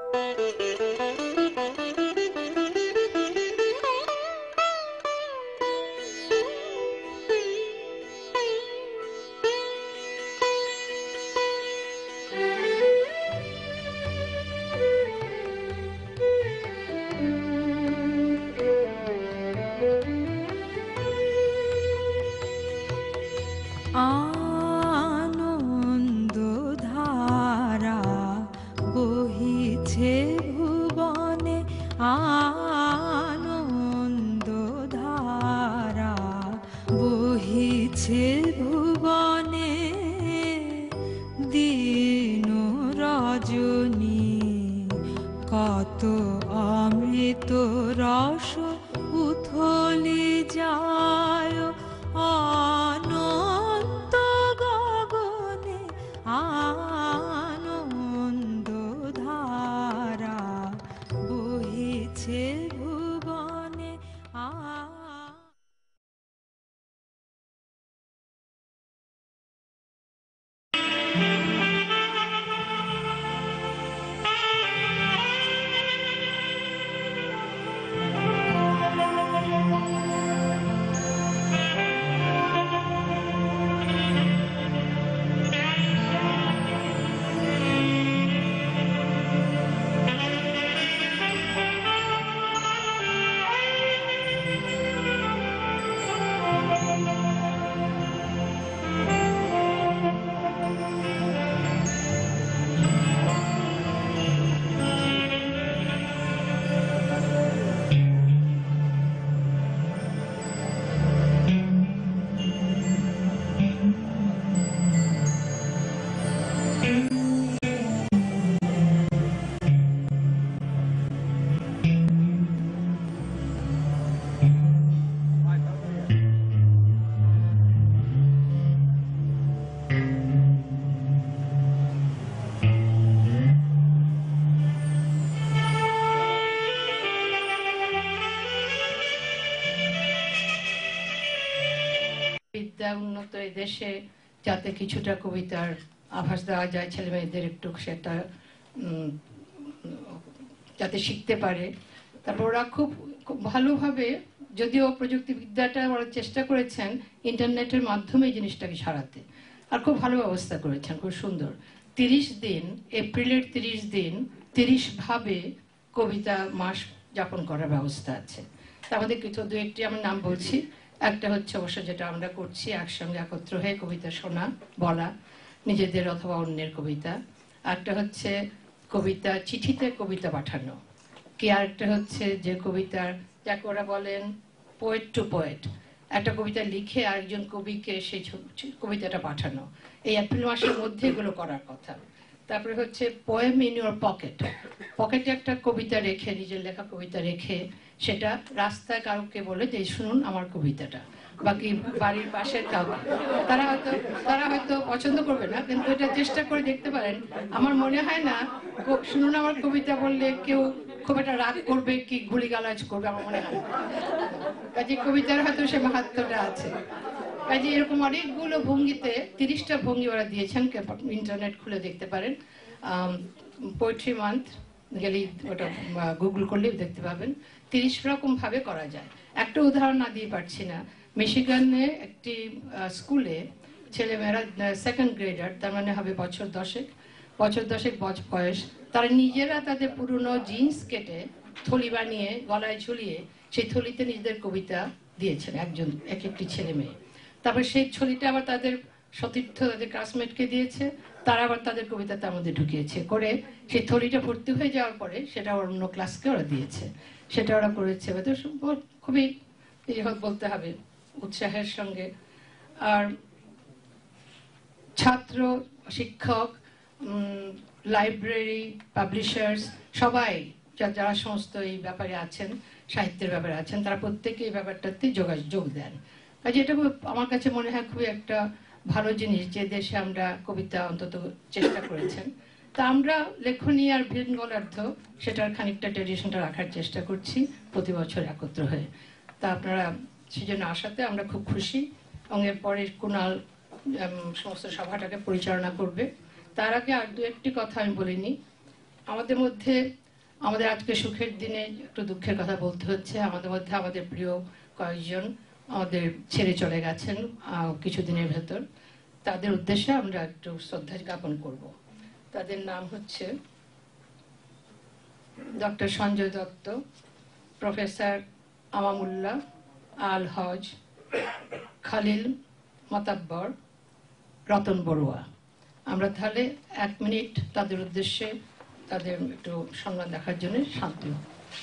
উন্নত এই দেশে যাতে কিছুটা কবিতার আভাস দেওয়া যায় ছেলে মেয়েদের একটু সেটা যাতে শিখতে পারে। তারপর ওরা খুব ভালোভাবে, যদিও প্রযুক্তিবিদ্যাটা ওরা চেষ্টা করেছেন ইন্টারনেটের মাধ্যমে এই জিনিসটাকে সারাতে, আর খুব ভালো ব্যবস্থা করেছেন, খুব সুন্দর। 30 দিন, এপ্রিলের 30 দিন 30 ভাবে কবিতা মাস যাপন করার ব্যবস্থা আছে। তার মধ্যে কিছু দু একটি আমি নাম বলছি। একটা হচ্ছে অবশ্য যেটা আমরা করছি একসঙ্গে একত্র হয়ে কবিতা শোনা, বলা, নিজেদের অথবা অন্যের কবিতা। একটা হচ্ছে কবিতা চিঠিতে কবিতা পাঠানো, কি আরেকটা হচ্ছে যে কবিতার, যাকে ওরা বলেন পোয়েট টু পোয়েট, একটা কবিতা লিখে আরেকজন কবিকে সেই কবিতাটা পাঠানো। এই এপ্রিল মাসের মধ্যে এগুলো করার কথা। তারপরে হচ্ছে পোয়েম ইন ইউর পকেট, পকেটে একটা কবিতা রেখে, নিজের লেখা কবিতা রেখে সেটা রাস্তায় কাউকে বলে যে শুনুন আমার কবিতাটা, বাকি বাড়ির পাশের কাউকে। তারা হয়তো পছন্দ করবে না, কিন্তু এটা চেষ্টা করে দেখতে পারেন। আমার মনে হয় না শুনুন আমার কবিতা বললে কেউ খুব একটা রাগ করবে কি গুলিগালাজ করবে, আমার মনে হয়। কাজে কবিতার হয়তো সে মাহাত্ম্যটা আছে। কাজে এরকম অনেকগুলো ভঙ্গিতে 30টা ভঙ্গি ওরা দিয়েছেন, ইন্টারনেট খুলে দেখতে পারেন। পোয়েট্রি মান্থ গেলেই ওটা গুগল করলেই দেখতে পাবেন। 30 রকম ভাবে করা যায়। একটা উদাহরণ না দিয়ে পারছি না। মিশিগানে একটি স্কুলে ছেলেমেয়েরা 2nd গ্রেডার, তার মানে হবে বছর 10 বয়স, তারা নিজেরা তাদের পুরনো জিন্স কেটে থলি বানিয়ে গলায় ঝুলিয়ে সেই থলিতে নিজেদের কবিতা দিয়েছেন এক একটি ছেলে মেয়ে। তারপর সেই ছলিটা আবার তাদের সতীর্থ, তাদের ক্লাসমেটকে দিয়েছে, তারা আবার তাদের কবিতা তার মধ্যে ঢুকিয়েছে, করে সেই থলিটা ভর্তি হয়ে যাওয়ার পরে সেটা অন্য ক্লাসকে ওরা দিয়েছে। সেটা ওরা করেছে খুবই বলতে হবে উৎসাহের সঙ্গে। আর ছাত্র, শিক্ষক, লাইব্রেরি, পাবলিশার্স, সবাই যারা সমস্ত এই ব্যাপারে আছেন, সাহিত্যের ব্যাপারে আছেন, তারা প্রত্যেকে এই ব্যাপারটাতে যোগ দেন। কাজে এটা আমার কাছে মনে হয় খুবই একটা ভালো জিনিস যে দেশে আমরা কবিতা অন্তত চেষ্টা করেছেন। তা আমরা লেখনী আর ভিনগলার্ধ সেটার খানিকটা ট্রেডিশনটা রাখার চেষ্টা করছি প্রতি বছর একত্র হয়ে। তা আপনারা সেজন্য আসাতে আমরা খুব খুশি। এবং এরপরে কুণাল সমস্ত সভাটাকে পরিচালনা করবে। তার আগে আর দু একটি কথা আমি বলিনি। আমাদের মধ্যে আমাদের আজকে সুখের দিনে একটু দুঃখের কথা বলতে হচ্ছে, আমাদের মধ্যে আমাদের প্রিয় কয়েকজন আমাদের ছেড়ে চলে গেছেন কিছুদিনের ভেতর। তাদের উদ্দেশ্যে আমরা একটু শ্রদ্ধা জ্ঞাপন করব। তাদের নাম হচ্ছে ডক্টর সঞ্জয় দত্ত, প্রফেসর আমামুল্লাহ আল হজ, খালিল মাতাব্বর, রতন বড়ুয়া। আমরা তাহলে 1 মিনিট তাদের উদ্দেশ্যে তাদের একটু সম্মান দেখার জন্য শান্ত হব।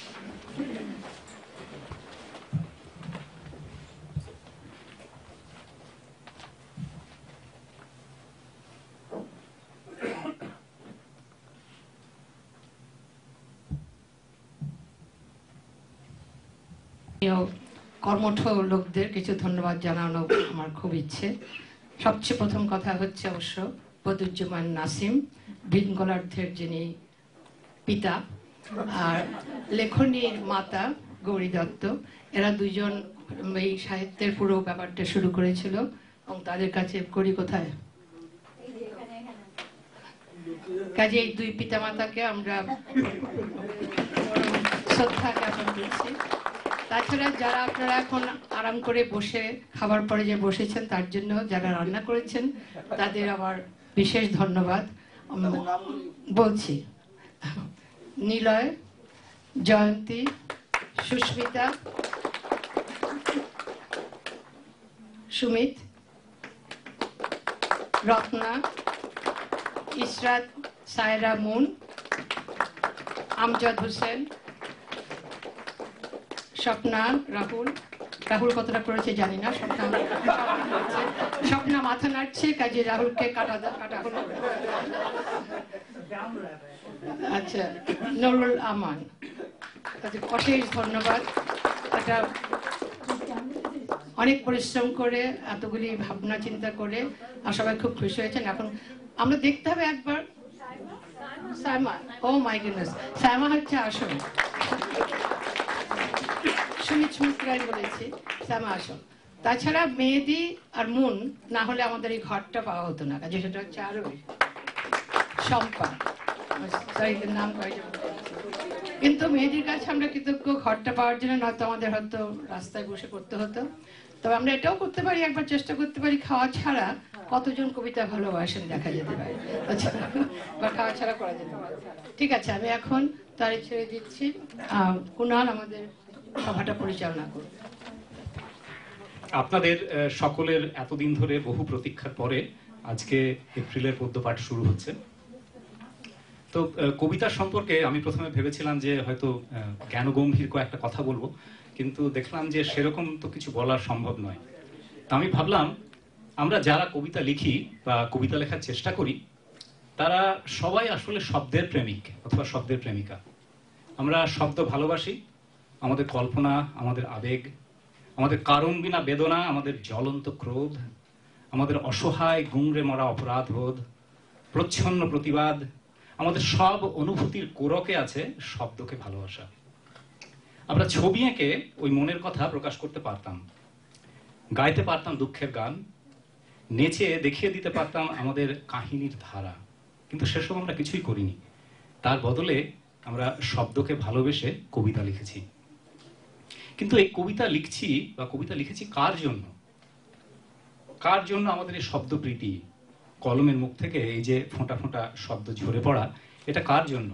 কর্মঠ লোকদের কিছু ধন্যবাদ জানানো আমার খুব ইচ্ছে। সবচেয়ে প্রথম কথা হচ্ছে অবশ্য বদরুজ্জামান নাসিম, ভিনগলার্ধের যিনি পিতা, আর লেখনীর মাতা গৌরী দত্ত। এরা দুজন এই সাহিত্যের পুরো ব্যাপারটা শুরু করেছিল এবং তাদের কাছে করি কোথায় কাজে এই দুই পিতামাতাকে আমরা শ্রদ্ধা জ্ঞাপন করছি। তাছাড়া যারা আপনারা এখন আরাম করে বসে খাবার পরে যে বসেছেন, তার জন্য যারা রান্না করেছেন তাদের আমার বিশেষ ধন্যবাদ বলছি। নিলয়, জয়ন্তী, সুস্মিতা, সুমিত, রত্না, ইসরাত, সায়রা মুন, আমজাদ হোসেন, স্বপ্না, রাহুল কতটা করেছে জানি না, স্বপ্না মাথা নাড়ছে, কাজে রাহুলকে কাটা হলো। আচ্ছা, নুরুল আমান, অশেষ ধন্যবাদ। এটা অনেক পরিশ্রম করে এতগুলি ভাবনা চিন্তা করে আর সবাই খুব খুশি হয়েছেন। এখন আমরা দেখতে হবে একবার Sayma, oh my goodness, Sayma হচ্ছে আসল, সুমিত্রাই বলেছি, সায়মা আসল। তাছাড়া মেহেদি আর মুন না হলে আমাদের এই ঘরটা পাওয়া হতো না, কাজে সেটা হচ্ছে আরো সম্পা, নাম কয়েকজন। কিন্তু মেহেদির কাছে আমরা কৃতজ্ঞ ঘরটা পাওয়ার জন্য, নয়তো আমাদের হয়তো রাস্তায় বসে করতে হতো। তবে আমরা এটাও করতে পারি, একবার চেষ্টা করতে পারি, খাওয়া ছাড়া কতজন কবিতা ভালোবাসেন দেখা যেতে পারে, বা খাওয়া ছাড়া করা যেতে পারে। ঠিক আছে, আমি এখন তারে ছেড়ে দিচ্ছি, কুনাল আমাদের সভাটা পরিচালনা করবে। আপনাদের সকলের এতদিন ধরে বহু প্রতীক্ষার পরে আজকে এপ্রিলের পদ্যপাঠ শুরু হচ্ছে। তো কবিতার সম্পর্কে আমি প্রথমে ভেবেছিলাম যে হয়তো জ্ঞানগম্ভীর কয়েকটা কথা বলবো, কিন্তু দেখলাম যে সেরকম তো কিছু বলা সম্ভব নয়। তা আমি ভাবলাম আমরা যারা কবিতা লিখি বা কবিতা লেখার চেষ্টা করি, তারা সবাই আসলে শব্দের প্রেমিক অথবা শব্দের প্রেমিকা। আমরা শব্দ ভালোবাসি, আমাদের কল্পনা, আমাদের আবেগ, আমাদের কারণ বিনা বেদনা, আমাদের জ্বলন্ত ক্রোধ, আমাদের অসহায় গুংড়ে মরা অপরাধবোধ, প্রচ্ছন্ন প্রতিবাদ, আমাদের সব অনুভূতির কোরকে আছে শব্দকে ভালোবাসা। আমরা ছবি এঁকে ওই মনের কথা প্রকাশ করতে পারতাম, গাইতে পারতাম দুঃখের গান, নেচে দেখিয়ে দিতে পারতাম আমাদের কাহিনীর ধারা, কিন্তু সেসব আমরা কিছুই করিনি। তার বদলে আমরা শব্দকে ভালোবেসে কবিতা লিখেছি। কিন্তু এই কবিতা লিখছি বা কবিতা লিখেছি কার জন্য? কার জন্য আমাদের এই শব্দপ্রীতি, কলমের মুখ থেকে এই যে ফোঁটা ফোঁটা শব্দ ঝরে পড়া, এটা কার জন্য?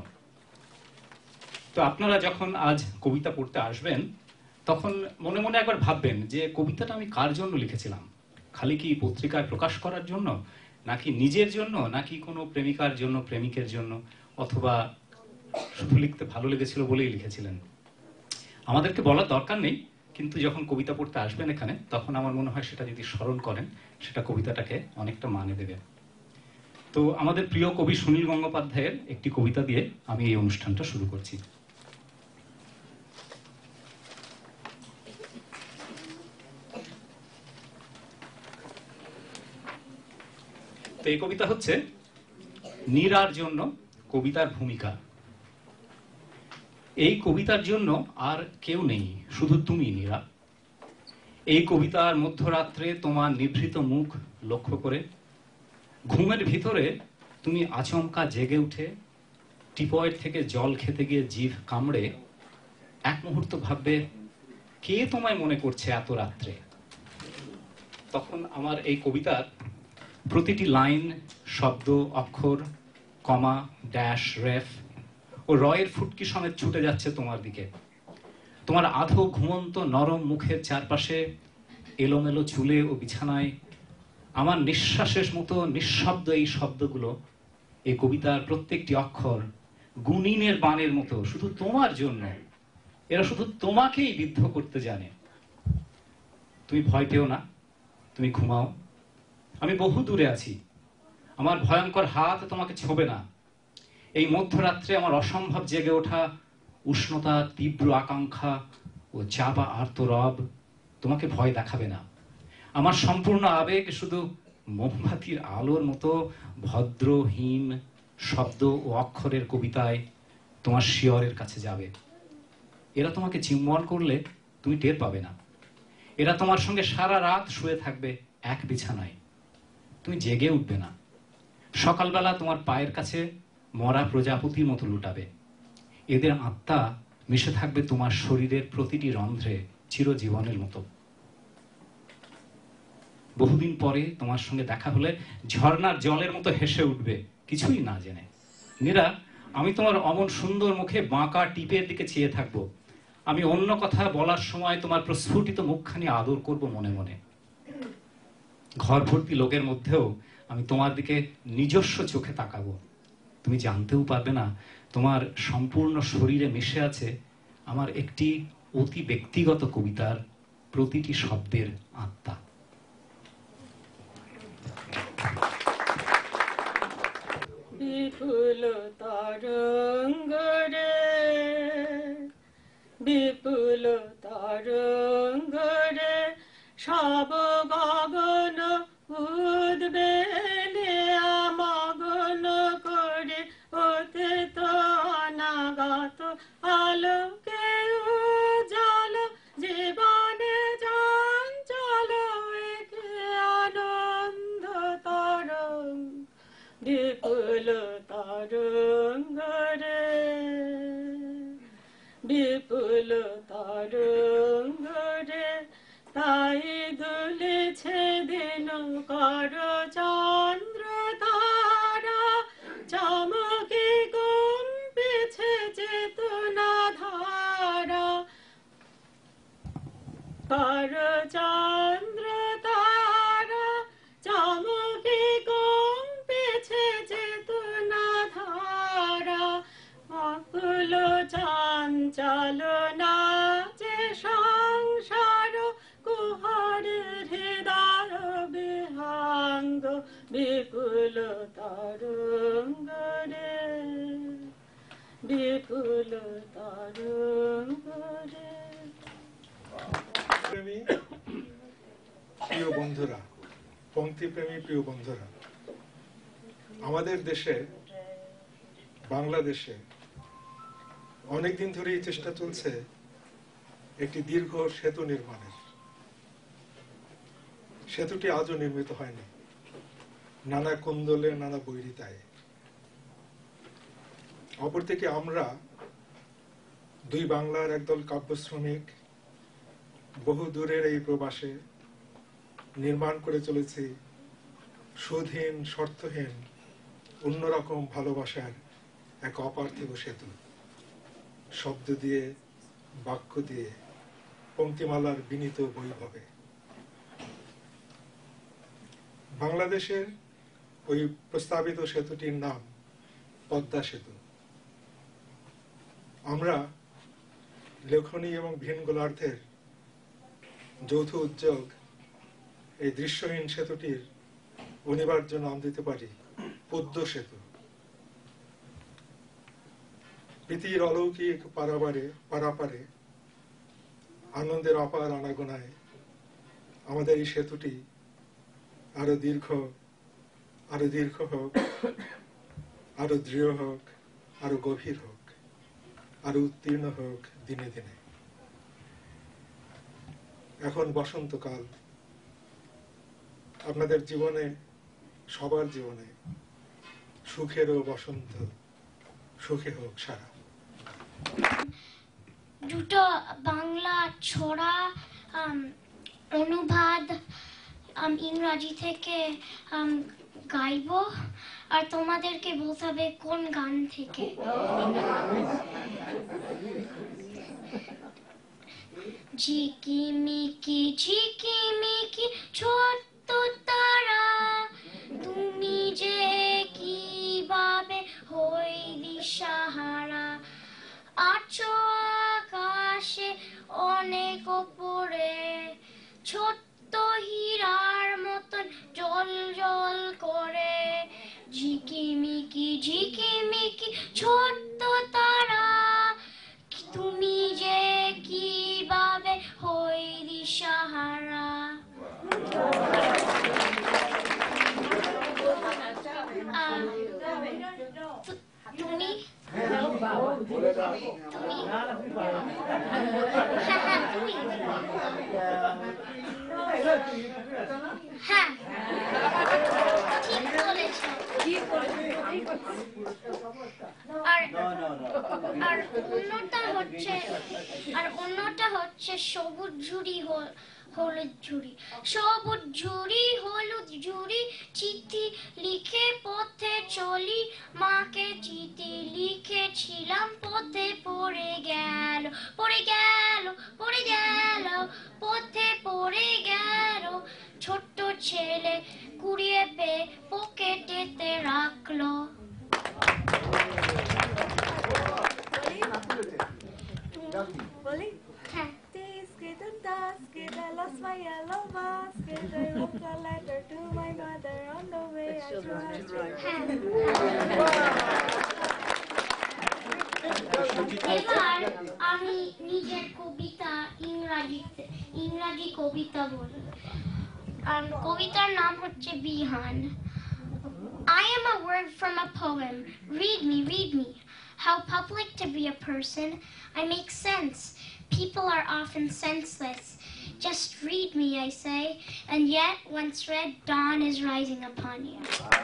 তো আপনারা যখন আজ কবিতা পড়তে আসবেন, তখন মনে মনে একবার ভাববেন যে কবিতাটা আমি কার জন্য লিখেছিলাম। খালি কি পত্রিকায় প্রকাশ করার জন্য, নাকি নিজের জন্য, নাকি কোনো প্রেমিকার জন্য, প্রেমিকের জন্য, অথবা শুধু লিখতে ভালো লেগেছিল বলেই লিখেছিলেন? আমাদেরকে বলার দরকার নেই, কিন্তু যখন কবিতা পড়তে আসবেন এখানে, তখন আমার মনে হয় সেটা যদি স্মরণ করেন, সেটা কবিতাটাকে অনেকটা মানে দেবে। তো আমাদের প্রিয় কবি সুনীল গঙ্গোপাধ্যায়ের একটি কবিতা দিয়ে আমি এই অনুষ্ঠানটা শুরু করছি। তো এই কবিতা হচ্ছে নীরার জন্য কবিতার ভূমিকা। এই কবিতার জন্য আর কেউ নেই, শুধু তুমি নীরা। এই কবিতার মধ্যরাত্রে তোমার নিভৃত মুখ লক্ষ্য করে ঘুমের ভিতরে তুমি আচমকা জেগে উঠে টিপয়ের থেকে জল খেতে গিয়ে জিভ কামড়ে এক মুহূর্ত ভাববে, কে তোমায় মনে করছে এত রাত্রে? তখন আমার এই কবিতার প্রতিটি লাইন, শব্দ, অক্ষর, কমা, ড্যাশ, রেফ ও রয়ের ফুটকি সমেত ছুটে যাচ্ছে তোমার দিকে। তোমার আধো ঘুমন্ত নরম মুখের চারপাশে, এলোমেলো চুলে ও বিছানায় আমার নিঃশ্বাসের মতো নিঃশব্দ এই শব্দগুলো, এই কবিতার প্রত্যেকটি অক্ষর গুনিনের বাণের মতো শুধু তোমার জন্য। এরা শুধু তোমাকেই বিদ্ধ করতে জানে। তুমি ভয় পেও না, তুমি ঘুমাও। আমি বহু দূরে আছি, আমার ভয়ঙ্কর হাত তোমাকে ছোঁবে না। এই মধ্যরাত্রে আমার অসম্ভব জেগে ওঠা উষ্ণতা, তীব্র আকাঙ্ক্ষা ও চাপা আর্তরব তোমাকে ভয় দেখাবে না। আমার সম্পূর্ণ আবেগ শুধু মোমবাতির আলোর মতো ভদ্রহীন শব্দ ও অক্ষরের কবিতায় তোমার শিয়রের কাছে যাবে। এরা তোমাকে চুম্বন করলে তুমি টের পাবে না। এরা তোমার সঙ্গে সারা রাত শুয়ে থাকবে এক বিছানায়, তুমি জেগে উঠবে না। সকালবেলা তোমার পায়ের কাছে মরা প্রজাপতির মতো লুটাবে। এদের আত্মা মিশে থাকবে তোমার শরীরের প্রতিটি রন্ধ্রে চিরজীবনের মতো। বহুদিন পরে তোমার সঙ্গে দেখা হলে ঝর্ণার জলের মতো হেসে উঠবে কিছুই না জেনে। মীরা, আমি তোমার অমন সুন্দর মুখে বাঁকা টিপের দিকে চেয়ে থাকবো। আমি অন্য কথা বলার সময় তোমার প্রস্ফুটিত মুখখানি আদর করব মনে মনে। ঘর ভর্তি লোকের মধ্যেও আমি তোমার দিকে নিজস্ব চোখে তাকাবো। তুমি জানতেও পারবে না তোমার সম্পূর্ণ শরীরে মিশে আছে আমার একটি অতি ব্যক্তিগত কবিতার প্রতিটি শব্দের আত্মা। বিপুল তরঙ্গরে, বিপুল তরঙ্গরে সব গগন উদ্বেলে মগন করে অতীত অনাগত আলোকে উজ্জ্বল জীবনে চঞ্চল একে আনন্দ তরঙ্গ। বিপুল তরঙ্গরে, বিপুল তরঙ্গরে তাই দুলেছে দিন কর চন্দ্র তারা, চমকে কম্পেছে চেতনা ধারা। কর চন্দ্র তারা, চমকে কম্পেছে চেতনা ধারা। অকুল চঞ্চল নাচে সংসার কুহরের হৃদয় বিহাঙ্গ। বিপুল তরঙ্গরে, বিপুল তরঙ্গরে। প্রেমী প্রিয় বন্ধুরা, পঙ্ক্তিপ্রেমী প্রিয় বন্ধুরা, আমাদের দেশে, বাংলাদেশে অনেকদিন ধরেই চেষ্টা চলছে একটি দীর্ঘ সেতু নির্মাণের। সেতুটি আজও নির্মিত হয়নি, নানা কোন্দলে, নানা বৈরিতায়। অপরদিকে আমরা দুই বাংলার একদল কাব্য শ্রমিক বহু দূরের এই প্রবাসে নির্মাণ করে চলেছি সুধীন, শর্তহীন, অন্যরকম ভালোবাসার এক অপার্থিব সেতু। শব্দ দিয়ে, বাক্য দিয়ে, পঙ্ক্তিমালার বিনীত বৈভবে। বাংলাদেশের ওই প্রস্তাবিত সেতুটির নাম পদ্মা সেতু। আমরা লেখনী এবং ভিন গোলার্ধের যৌথ উদ্যোগ এই দৃশ্যহীন সেতুটির অনিবার্য নাম দিতে পারি পদ্ম সেতু। প্রীতির অলৌকিক পারাপারে আনন্দের অপার আনাগোনায় আমাদের এই সেতুটি আরো দীর্ঘ হোক, আরো দৃঢ় হোক, আরো গভীর হোক, আরো উত্তীর্ণ হোক দিনে দিনে। এখন বসন্তকাল, আপনাদের জীবনে, সবার জীবনে সুখেরও বসন্ত, সুখী হোক সারা। দুটো বাংলা ছড়া অনুবাদ ইংরাজি থেকে গাইবো, আর তোমাদেরকে বলতে হবে কোন গান থেকে। ঝিকিমিকি ঝিকিমিকি ছোট্ট তারা, তুমি যে কিভাবে হইলি সাহারা। আছো আকাশে অনেক ওপরে, ছোট্ট হীরার মতন জল জল করে। ঝিকিমিকি ঝিকিমিকি ছোট্ট তারা, তুমি যে কিভাবে হইলি সাহারা। তুমি হ্যাঁ ঠিক বলেছ। আর অন্যটা হচ্ছে সবুজ ঝুড়ি হলুদ ঝুড়ি। সবুজ ঝুড়ি হলুদ ঝুড়ি, চিঠি লিখে পথে চলি। মাকে চিঠি লিখেছিলাম, পথে পড়ে গেল পড়ে গেল পড়ে গেল পথে পড়ে গেল। ছোট্ট ছেলে কুড়িয়ে পেয়ে পকেটেতে রাখলো। হ্যাঁ Basket, I lost my yellow basket. I wrote a letter to my mother on the way I tried. এবার আমি নিজের কবিতা ইংরাজি কবিতা বলি। কবিতার নাম হচ্ছে বিহান। I am a word from a poem. Read me, read me. How public to be a person. I make sense. People are often senseless. Just read me, I say, and yet, once read, dawn is rising upon you.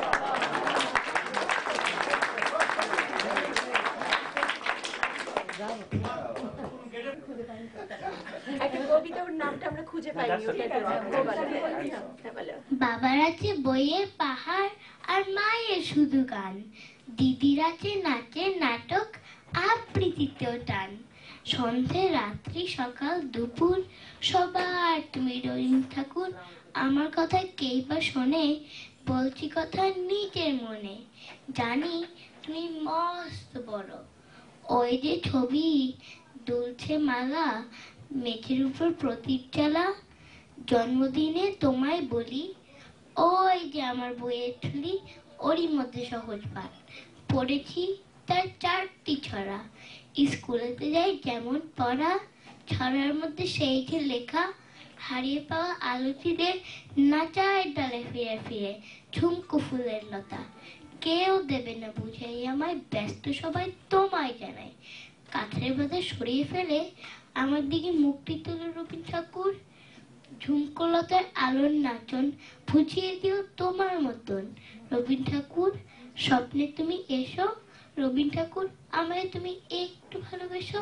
বাবার আছে বইয়ের পাহাড়, আর মায়ের শুধু গান। দিদির আছে নাচের নাটক, আবৃত্তিতেও টান। সন্ধে রাত্রি সকাল দুপুর সবার তুমি রবীন্দ্র ঠাকুর। আমার কথা কেই বা শোনে, বলছি কথা নিজের মনে। জানি তুমি মস্ত বড়, ওই যে ছবি দুলছে মালা, মেঘের উপর প্রদীপ জ্বালা। জন্মদিনে তোমায় বলি, ওই যে আমার বইয়ের ঠুলি, ওরই মধ্যে সহজ পাঠ পড়েছি তার 4টি ছড়া। স্কুলেতে যাই যেমন পড়া, ছড়ার মধ্যে সেই যে লেখা। হারিয়ে পাওয়া আলোচিদের নাচায় ডালে ফিরে ফিরে, ঝুমকো ফুলের লতা। কেউ দেবে না বুঝাই আমায়, ব্যস্ত সবাই তোমায় জানায়। কাঠের বাধা সরিয়ে ফেলে আমার দিকে মুক্তি তুলে রবীন্দ্র ঠাকুর। ঝুমকো লতার আলোর নাচন বুঝিয়ে দিও তোমার মতন রবীন্দ্র ঠাকুর। স্বপ্নে তুমি এসো রবীন্দ্র ঠাকুর, আমায় তুমি একটু ভালোবেসো।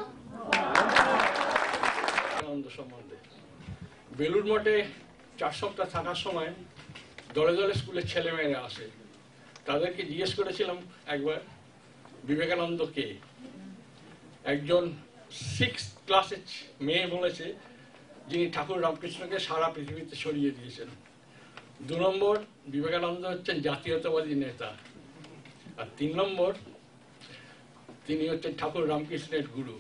সম্বন্ধে বেলুড় মঠে 4 সপ্তাহ থাকার সময় দলে দলে স্কুলের ছেলেমেয়েরা আসে। তাদেরকে জিজ্ঞেস করেছিলাম একবার বিবেকানন্দ কে। একজন 6th ক্লাসের মেয়ে বলেছে যিনি ঠাকুর রামকৃষ্ণকে সারা পৃথিবীতে ছড়িয়ে দিয়েছেন। 2 নম্বর, বিবেকানন্দ হচ্ছেন জাতীয়তাবাদী নেতা। আর 3 নম্বর, তিনি হচ্ছেন ঠাকুর রামকৃষ্ণের গুরু।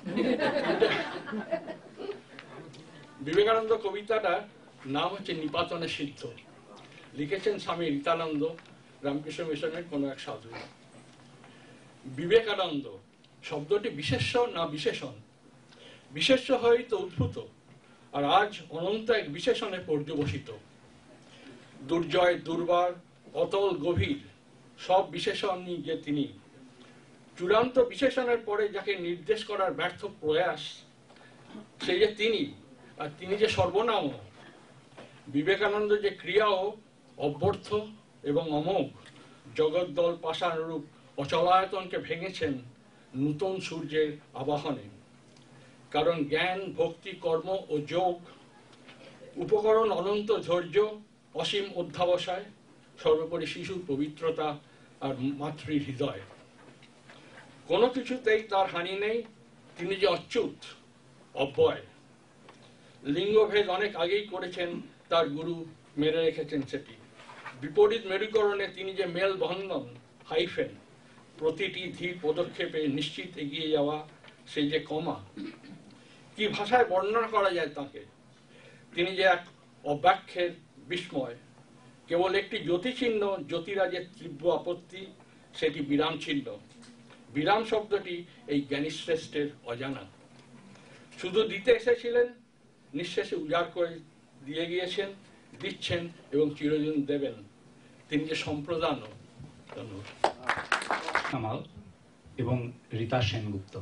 বিবেকানন্দ কবিতাটা নাম হচ্ছে নিপাতনে সিদ্ধ, লিখেছেন স্বামী রীতানন্দ, রামকৃষ্ণ মিশনের কোন এক সাধু। বিবেকানন্দ শব্দটি বিশেষ্য না বিশেষণ? বিশেষ্য হয়তো উদ্ভূত, আর আজ অনন্ত এক বিশেষণে পর্যবসিত। দুর্জয় দুর্বার অতল গভীর সব বিশেষণই যে তিনি। চূড়ান্ত বিশেষণের পরে যাকে নির্দেশ করার ব্যর্থ প্রয়াস, সেই যে তিনি, আর তিনি যে সর্বনাম। বিবেকানন্দ যে ক্রিয়াও অব্যর্থ এবং অমোঘ, জগদ্দল পাষাণ রূপ অচলায়তনকে ভেঙেছেন নূতন সূর্যের আবাহনে। কারণ জ্ঞান, ভক্তি, কর্ম ও যোগ, উপকরণ অনন্ত ধৈর্য, অসীম অধ্যাবসায়, সর্বোপরি শিশুর পবিত্রতা আর মাতৃ হৃদয়। কোনো কিছুতেই তার হানি নেই, তিনি যে অচ্যুত, অব্যয়। লিঙ্গভেদ অনেক আগেই করেছেন তার গুরু, মেরে রেখেছেন সেটি। বিপরীত মেরুকরণে তিনি যে মেল বন্ধন, হাইফেন, প্রতিটি ধীর পদক্ষেপে নিশ্চিত এগিয়ে যাওয়া, সেই যে কমা, কি ভাষায় বর্ণনা করা যায় তাকে? তিনি যে এক অব্যাখ্যের বিস্ময়। কেবল একটি জ্যোতিচিহ্ন, জ্যোতিরাজের তীব্র আপত্তি, সেটি বিরাম চিহ্ন। বিরাম শব্দটি এই জ্ঞানীশ্রেষ্ঠের অজানা। শুধু দিতে এসেছিলেন, নিঃশেষে উজাড় করে দিয়ে গিয়েছেন, দিচ্ছেন এবং চিরদিন দেবেন। তিনি যে সম্প্রদানও। ধন্যবাদ। কামাল এবং রীতা সেনগুপ্ত।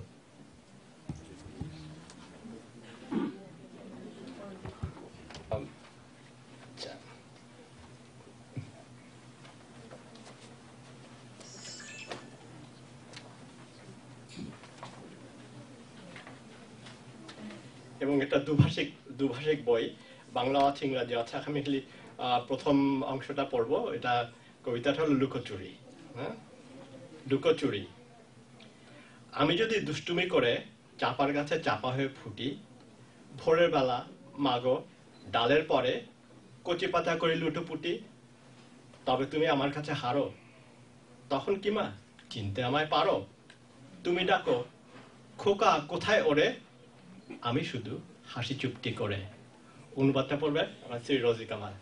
এবং এটা দুভাষিক বই, বাংলা আছে, ইংরাজি আছে। আমি খালি প্রথম অংশটা পড়বো। এটা কবিতাটা হলো লুকোচুরি। হ্যাঁ, লুকোচুরি। আমি যদি দুষ্টুমি করে চাপার গাছে চাপা হয়ে ফুটি, ভোরের বেলা মাগো ডালের পরে কচি পাতা করে লুটোপুটি, তবে তুমি আমার কাছে হারো, তখন কি মা চিনতে আমায় পারো? তুমি ডাকো খোকা কোথায় ওরে, আমি শুধু হাসি চুপটি করে। অনুবাদটা পড়বে আমার শ্রী রোজি Kamal.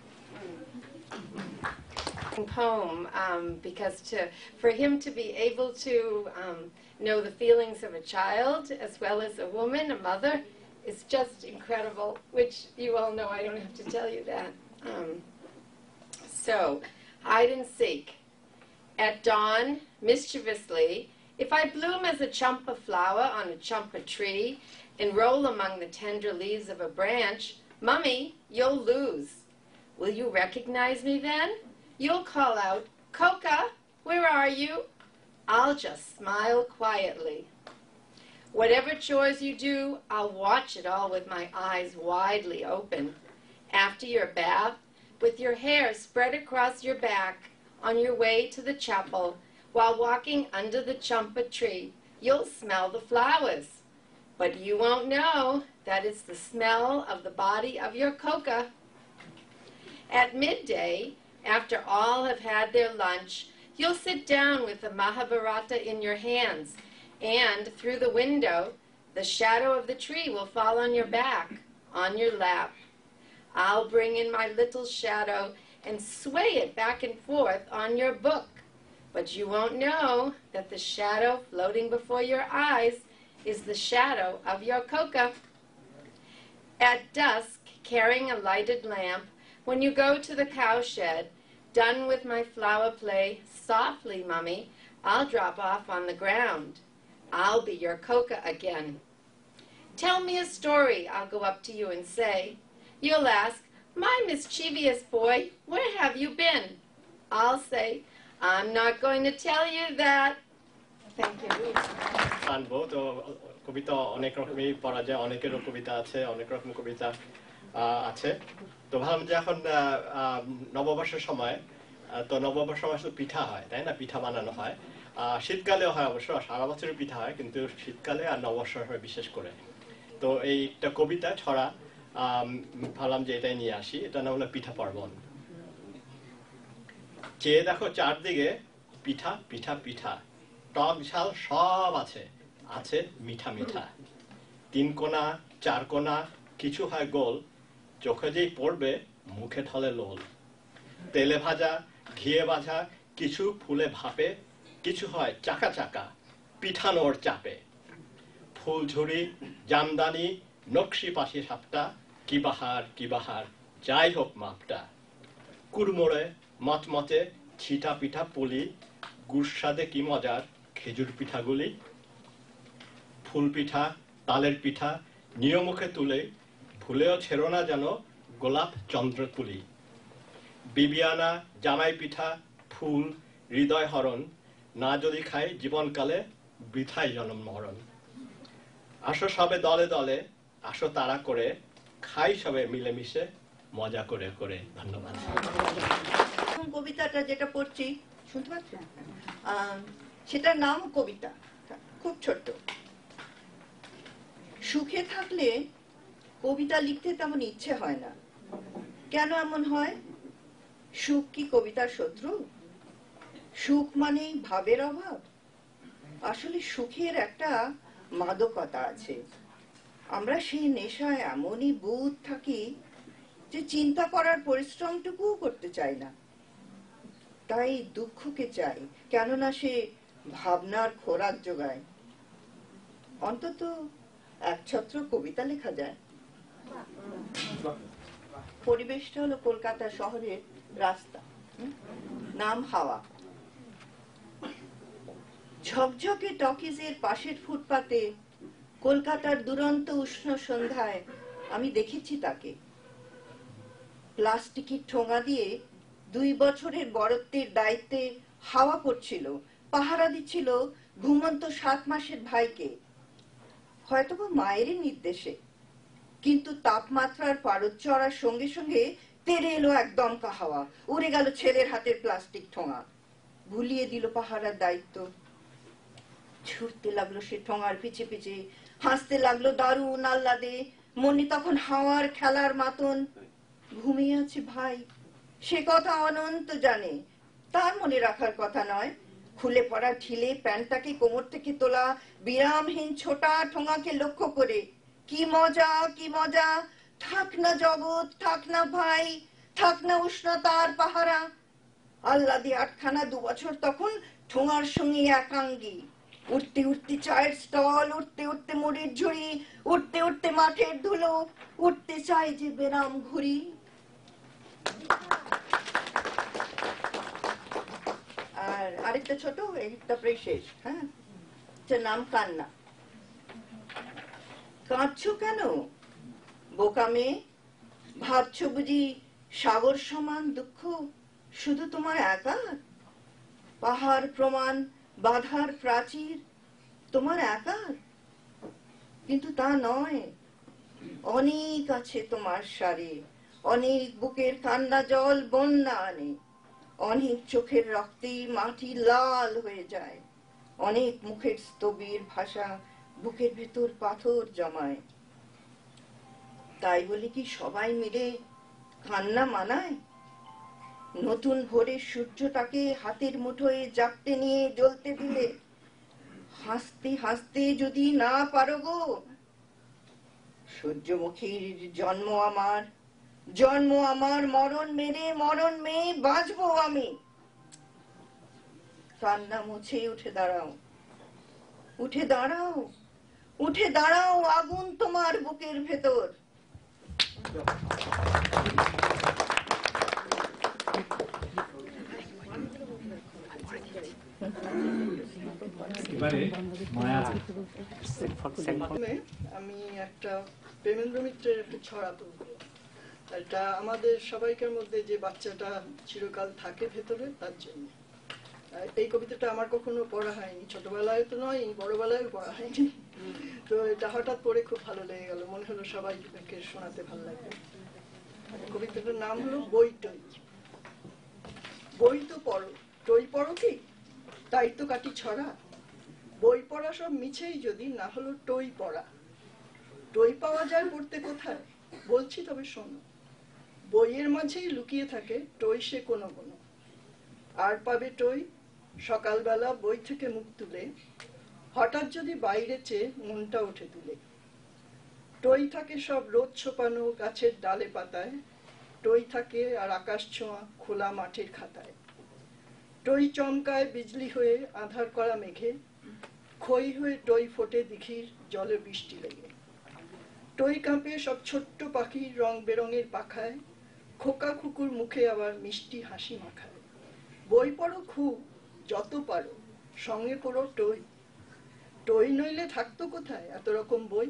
Poem because for him to be able to know the feelings of a child as well as a woman, a mother, is just incredible, which you all know. I don't have to tell you that. So, hide and seek. At dawn, mischievously, if I bloom as a champa flower on a champa tree and roll among the tender leaves of a branch, Mummy, you'll lose. Will you recognize me then? You'll call out, Coca, where are you? I'll just smile quietly. Whatever chores you do, I'll watch it all with my eyes widely open. After your bath, with your hair spread across your back, on your way to the chapel, while walking under the champa tree, you'll smell the flowers. But you won't know that it's the smell of the body of your Coca. At midday, after all have had their lunch, you'll sit down with the Mahabharata in your hands, and through the window, the shadow of the tree will fall on your back, on your lap. I'll bring in my little shadow and sway it back and forth on your book, but you won't know that the shadow floating before your eyes is the shadow of your Coca. At dusk, carrying a lighted lamp, when you go to the cowshed, done with my flower play, softly, Mummy, I'll drop off on the ground. I'll be your Coca again. Tell me a story, I'll go up to you and say. You'll ask, my mischievous boy, where have you been? I'll say, I'm not going to tell you that. Thank you. আনবো তো কবিতা অনেক রকমই পড়া যায়, অনেকেরও কবিতা আছে, অনেক রকম কবিতা আছে। তো ভাবলাম যে এখন নববর্ষের সময়, তো নববর্ষের সময় শুধু পিঠা হয়, তাই না? পিঠা বানানো হয়, শীতকালেও হয় অবশ্য, সারা বছরই পিঠা হয়, কিন্তু শীতকালে আর নববর্ষ হয় বিশেষ করে। তো এই একটা কবিতা ছড়া ভাবলাম যে এটাই নিয়ে আসি। এটা নাম হলো পিঠা পার্বণ। চেয়ে দেখো চারদিকে পিঠা পিঠা পিঠা, টক ঝাল সব আছে, আছে মিঠা মিঠা। তিন কোনা চার কোনা কিছু হয় গোল, চোখে যেই পড়বে মুখে ঢলে লোল। তেলে ভাজা ঘিয়ে ভাজা কিছু ফুলে ভাপে, কিছু হয় চাকা চাকা পিঠানোর চাপে। ফুলঝুরি জামদানি নকশি পাশি সাপটা, কি বাহার যাই হোক মাপটা। কুড়মোড়ে মচমচে ছিটা পিঠা পুলি, গুড়সাদে কি মজার খেজুর পিঠাগুলি। ফুল পিঠা তালের পিঠা নিয়মুখে তুলে, ভুলেও ছেড়ো না যেন গোলাপ চন্দ্রকুলি। বিবিয়ানা জামাই পিঠা ফুল হৃদয় হরণ, না যদি খাই জীবনকালে বৃথাই জন্ম মরণ। আসো সবে দলে দলে, আসো তারা করে, খাই সবে মিলেমিশে মজা করে করে। ধন্যবাদ। কবিতাটা যেটা পড়ছি শুনতে পাচ্ছেন, সেটার নাম কবিতা, খুব ছোট্ট। সুখে থাকলে কবিতা লিখতে তেমন ইচ্ছে হয় না। কেন এমন হয়? সুখ কি কবিতার শত্রু? সুখ মানেই ভাবের অভাব? আসলে সুখের একটা মাদকতা আছে। আমরা সেই নেশায় এমনই বুঁদ থাকি যে চিন্তা করার পরিশ্রমটুকু করতে চাই না। তাই দুঃখকে চাই, কেননা সে ভাবনার খোরাক যোগায়। অন্তত এক ছত্র কবিতা লেখা যায়। পরিবেশটা হলো কলকাতা শহরের রাস্তা, নাম হাওয়া। ঝকঝকে টকিজের পাশের ফুটপাতে কলকাতার দুরন্ত উষ্ণ সন্ধ্যায় আমি দেখেছি তাকে। প্লাস্টিকের ঠোঙা দিয়ে 2 বছরের বড়ত্বের দায়িত্বে হাওয়া করছিল, পাহারা দিচ্ছিল ঘুমন্ত 7 মাসের ভাইকে, হয়তোবা মায়েরই নির্দেশে। কিন্তু তাপমাত্রার পারদ চড়ার সঙ্গে সঙ্গে তেড়ে এলো একদমকা হাওয়া, উড়ে গেল ছেলের হাতের প্লাস্টিক ঠোঙা, ভুলিয়ে দিল পাহারার দায়িত্ব। ছুটতে লাগলো সে ঠোঙার পিছে পিছে, হাসতে লাগলো দারুণ আহ্লাদে। মনে তখন হাওয়ার খেলার মাতন। ঘুমিয়ে আছে ভাই, সে কথা অনন্ত জানে, তার মনে রাখার কথা নয়। খুলে পড়া ঢিলে প্যান্টটাকে কোমর থেকে তোলা, বিরামহীন ছোটা ঠোঙাকে লক্ষ্য করে। কি মজা, কি মজা! থাক না জগৎ, থাক না ভাই, থাক না উষ্ণতার পাহারা। আহ্লাদে 8খানা 2 বছর তখন ঠোঙার সঙ্গে একাঙ্গী। উঠতে উঠতে চায়ের স্টল, উঠতে উঠতে মুড়ির ঝুড়ি, উঠতে উঠতে মাঠের ধুলো, উঠতে চাই যে বেরাম ঘুরি। আর আরেকটা ছোট, একটা প্রায় শেষ। হ্যাঁ, নাম কান্না। কাঁদছো কেন বোকা মেয়ে? ভাবছো বুঝি সাগর সমান দুঃখ শুধু তোমার একার? পাহাড় প্রমাণ বাধার প্রাচীর তোমার একার? কিন্তু তা নয়, অনেক আছে তোমার সারি। অনেক বুকের কান্না জল বন্যা আনে, অনেক চোখের রক্তে মাটি লাল হয়ে যায়, অনেক মুখের স্তবীর ভাষা বুকের ভেতর পাথর জমায়। তাই বলি কি সবাই মিলে কান্না মানায়? নতুন ভোরের সূর্যটাকে হাতের মুঠোয় জাপটে নিয়ে জ্বলতে দিলে হাসতে হাসতে যদি না পারো গো, সূর্যমুখীর জন্ম আমার, জন্ম আমার, মরণ মেরে মরণ মেয়ে বাঁচবো আমি। কান্না মুছে উঠে দাঁড়াও, উঠে দাঁড়াও, উঠে দাঁড়াও, আগুন তোমার বুকের ভেতর। আমি একটা প্রেমেন্দ্র মিত্রের একটা ছড়া পড়ব। এটা আমাদের সবাইকার মধ্যে যে বাচ্চাটা চিরকাল থাকে ভেতরে, তার জন্য। এই কবিতাটা আমার কখনো পড়া হয়নি, ছোটবেলায় তো নয়, বড়বেলায় পড়া হয়নি। তো এটা হঠাৎ পড়ে খুব ভালো লেগে গেল, মনে হলো সবাইকে শোনাতে ভালো লাগবে। কবিতাটার নাম হলো বই টই। বই তো পড়ো, টই পড়ো কি? তাই তো কাটি ছড়া। বই পড়া সব মিছেই যদি না হলো টই পড়া। টই পাওয়া যায় পড়তে কোথায়? বলছি তবে শোনো। বইয়ের মাঝেই লুকিয়ে থাকে টই সে কোনো কোনো। আর পাবে টই সকালবেলা বই থেকে মুখ তুলে, হঠাৎ যদি বাইরে চেয়ে মনটা ওঠে তুলে। টই থাকে সব রোদ ছোপানো গাছের ডালে পাতায়, টই থাকে আর আকাশ ছোঁয়া খোলা মাঠের খাতায়। টই চমকায় বিজলি হয়ে আঁধার করা মেঘে, খই হয়ে টই ফোটে দিঘির জলে বৃষ্টি লেগে। টই কাঁপে সব ছোট্ট পাখির রং বেরঙের পাখায়, খোকা কুকুর মুখে আবার মিষ্টি হাসি মাখায়। বই পড়ো খুব, যত পারো, সঙ্গে পড়ো টই। টই নইলে থাকতো কোথায় এত রকম বই?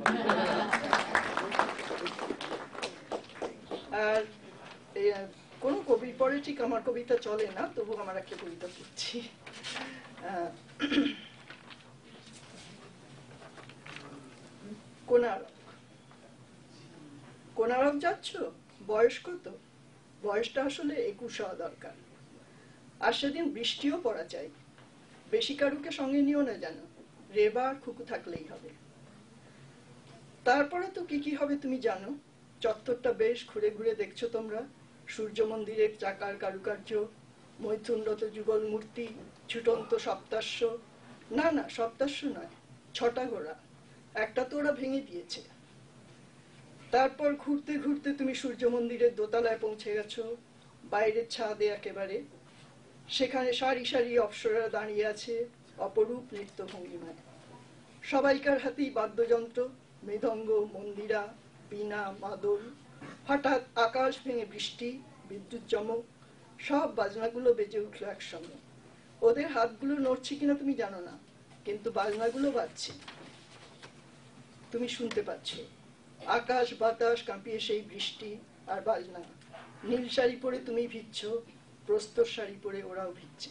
আর কোন কবি পড়ে ঠিক আমার কবিতা চলে না, তবু আমার একটা কবিতা পড়ছি। কোনারক যাচ্ছ? বয়স কত? বয়সটা আসলে 21 হওয়া দরকার। আর সেদিন বৃষ্টিও পড়া চাই। বেশি কারুকে সঙ্গে নিও না যেন, রেবা আর খুকু থাকলেই হবে। তারপরে তো কি কি হবে তুমি জানো। চত্বরটা বেশ ঘুরে ঘুরে দেখছো তোমরা। সূর্য মন্দিরের চাকার কারুকার্য, মৈথুনরত যুগল মূর্তি, ছুটন্ত সপ্তাশ্ব, না না সপ্তাশ্ব নয়, 6টা ঘোড়া, একটা তো ওরা ভেঙে দিয়েছে। তারপর ঘুরতে ঘুরতে তুমি সূর্য মন্দিরের দোতলায় পৌঁছে গেছো, বাইরের ছাদে একেবারে। সেখানে সারি সারি অপ্সরা দাঁড়িয়ে আছে অপরূপ নৃত্য ভঙ্গিমায়। সবাইকার হাতেই বাদ্যযন্ত্র, মৃদঙ্গ, মন্দিরা, বীণা, মাদল। হঠাৎ আকাশ ভেঙে বৃষ্টি, বিদ্যুৎ চমক, সব বাজনাগুলো বেজে উঠলো একসঙ্গে। ওদের হাতগুলো নড়ছে কিনা তুমি জানো না, কিন্তু বাজনাগুলো বাজছে, তুমি শুনতে পাচ্ছ। আকাশ বাতাস কাঁপিয়ে সেই বৃষ্টি আর বাজনা। নীল শাড়ি পরে তুমি ভিজছ, প্রস্তর শাড়ি পরে ওরাও ভিজছে।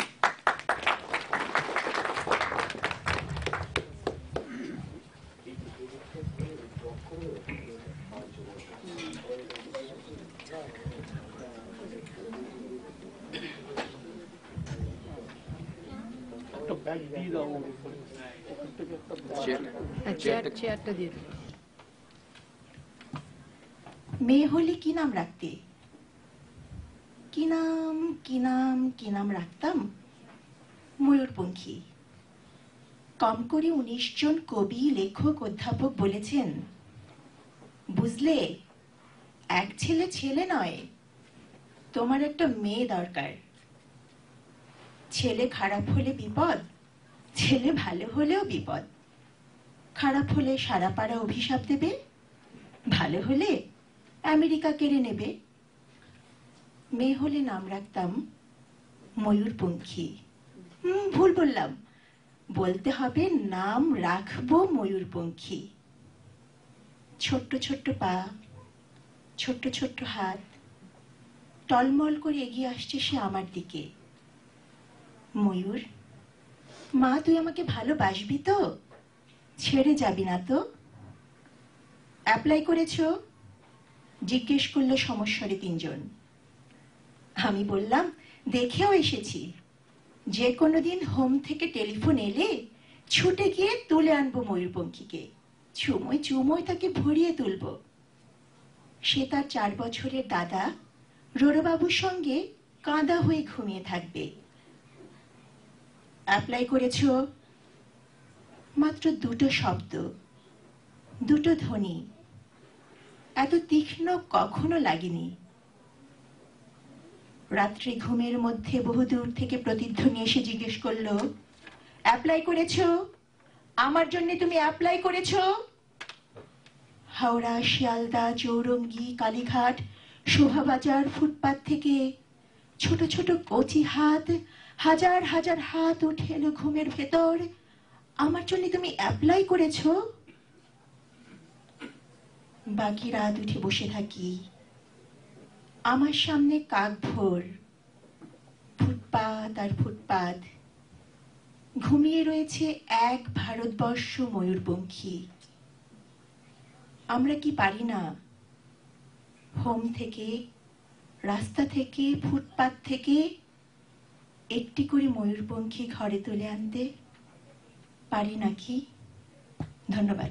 চেয়ারটা দিয়ে দিন। মেয়ে হলে কি নাম রাখতে? কি নাম রাখতাম? ময়ূরপঙ্খী। কম করে 19 জন কবি, লেখক, অধ্যাপক বলেছেন, বুঝলে, এক ছেলে নয়, তোমার একটা মেয়ে দরকার। ছেলে খারাপ হলে বিপদ, ছেলে ভালো হলেও বিপদ। খারাপ হলে সারা পাড়া অভিশাপ দেবে, ভালো হলে আমেরিকা কেড়ে নেবে। মেয়ে হলে নাম রাখতাম ময়ূরপঙ্খী। ভুল বললাম, বলতে হবে নাম রাখবো ময়ূরপঙ্খী। ছোট্ট ছোট্ট পা, ছোট্ট ছোট্ট হাত, টলমল করে এগিয়ে আসছে সে আমার দিকে। ময়ূর, মা তুই আমাকে ভালোবাসবি তো? ছেড়ে যাবি না তো? অ্যাপ্লাই করেছো? জিজ্ঞেস করলো সমস্বরে 3 জন। আমি বললাম, দেখেও এসেছি। যে কোনো দিন হোম থেকে টেলিফোন এলে ছুটে গিয়ে তুলে আনবো ময়ূরপঙ্খীকে, চুমোয় তাকে ভরিয়ে তুলবো। সে তার 4 বছরের দাদা রোরবাবুর সঙ্গে কাঁদা হয়ে ঘুমিয়ে থাকবে। অ্যাপ্লাই করেছো? মাত্র 2টো শব্দ, 2টো ধ্বনি, এত তীক্ষ্ণ কখনো লাগেনি। রাত্রি ঘুমের মধ্যে বহুদূর থেকে প্রতিধ্বনি এসে জিজ্ঞেস করলো, অ্যাপ্লাই করেছো? আমার জন্য তুমি অ্যাপ্লাই করেছো? হাওড়া, শিয়ালদা, চৌরঙ্গি, কালীঘাট, শোভাবাজার ফুটপাত থেকে ছোট ছোট কচি হাত, হাজার হাজার হাত উঠে এলো ঘুমের ভেতর। আমার জন্য তুমি অ্যাপ্লাই করেছো? বাকি রাত উঠে বসে থাকি। আমার সামনে কাকভোর, ফুটপাত আর ফুটপাত। ঘুমিয়ে রয়েছে এক ভারতবর্ষ ময়ূরপঙ্খী। আমরা কি পারি না হোম থেকে, রাস্তা থেকে, ফুটপাত থেকে একটি করে ময়ূরপঙ্খী ঘরে তুলে আনতে? পারি নাকি? ধন্যবাদ।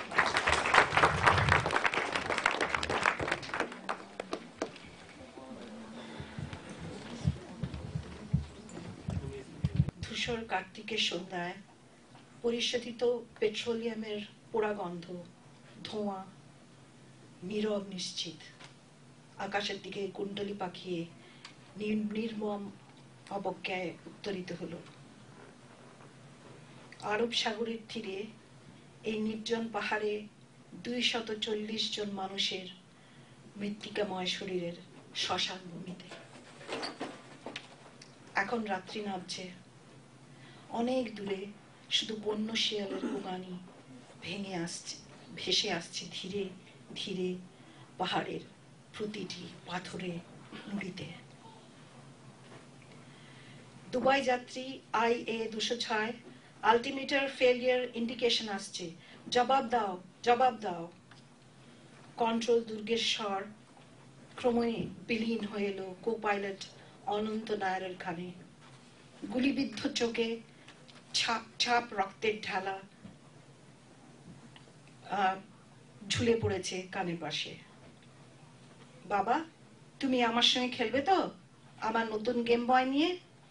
ধূসর কার্তিকের সন্ধ্যায় পরিশোধিত পেট্রোলিয়ামের পোড়া গন্ধ, ধোঁয়া, নীরব নিশ্চিত। আকাশের দিকে কুণ্ডলী পাকিয়ে নির্মম অবজ্ঞায় উত্তরিত হলো। আরব সাগরের তীরে এই নির্জন পাহাড়ে 240 জন মানুষের মৃত্তিকাময় শরীরের শ্মশান ভূমিতে। এখন রাত্রি নামছে। অনেক দূরে শুধু বন্য শিয়ালের গোগানি ভেসে আসছে ধীরে ধীরে পাহাড়ের প্রতিটি পাথরে নুড়িতে। দুবাই যাত্রী IA 206, আলটিমিটার ফেলিয়ার ইন্ডিকেশন আসছে, জবাব দাও জবাব দাও। কন্ট্রোল দুর্গের স্বর ক্রমে বিলীন হয়ে এলো কো পাইলট অনন্ত নায়ারের কানে। গুলিবিদ্ধ চোখে ছাপ ছাপ রক্তের ঢালা ঝুলে পড়েছে কানের পাশে। বাবা, তুমি আমার সঙ্গে খেলবে তো আমার নতুন গেম বয় নিয়ে?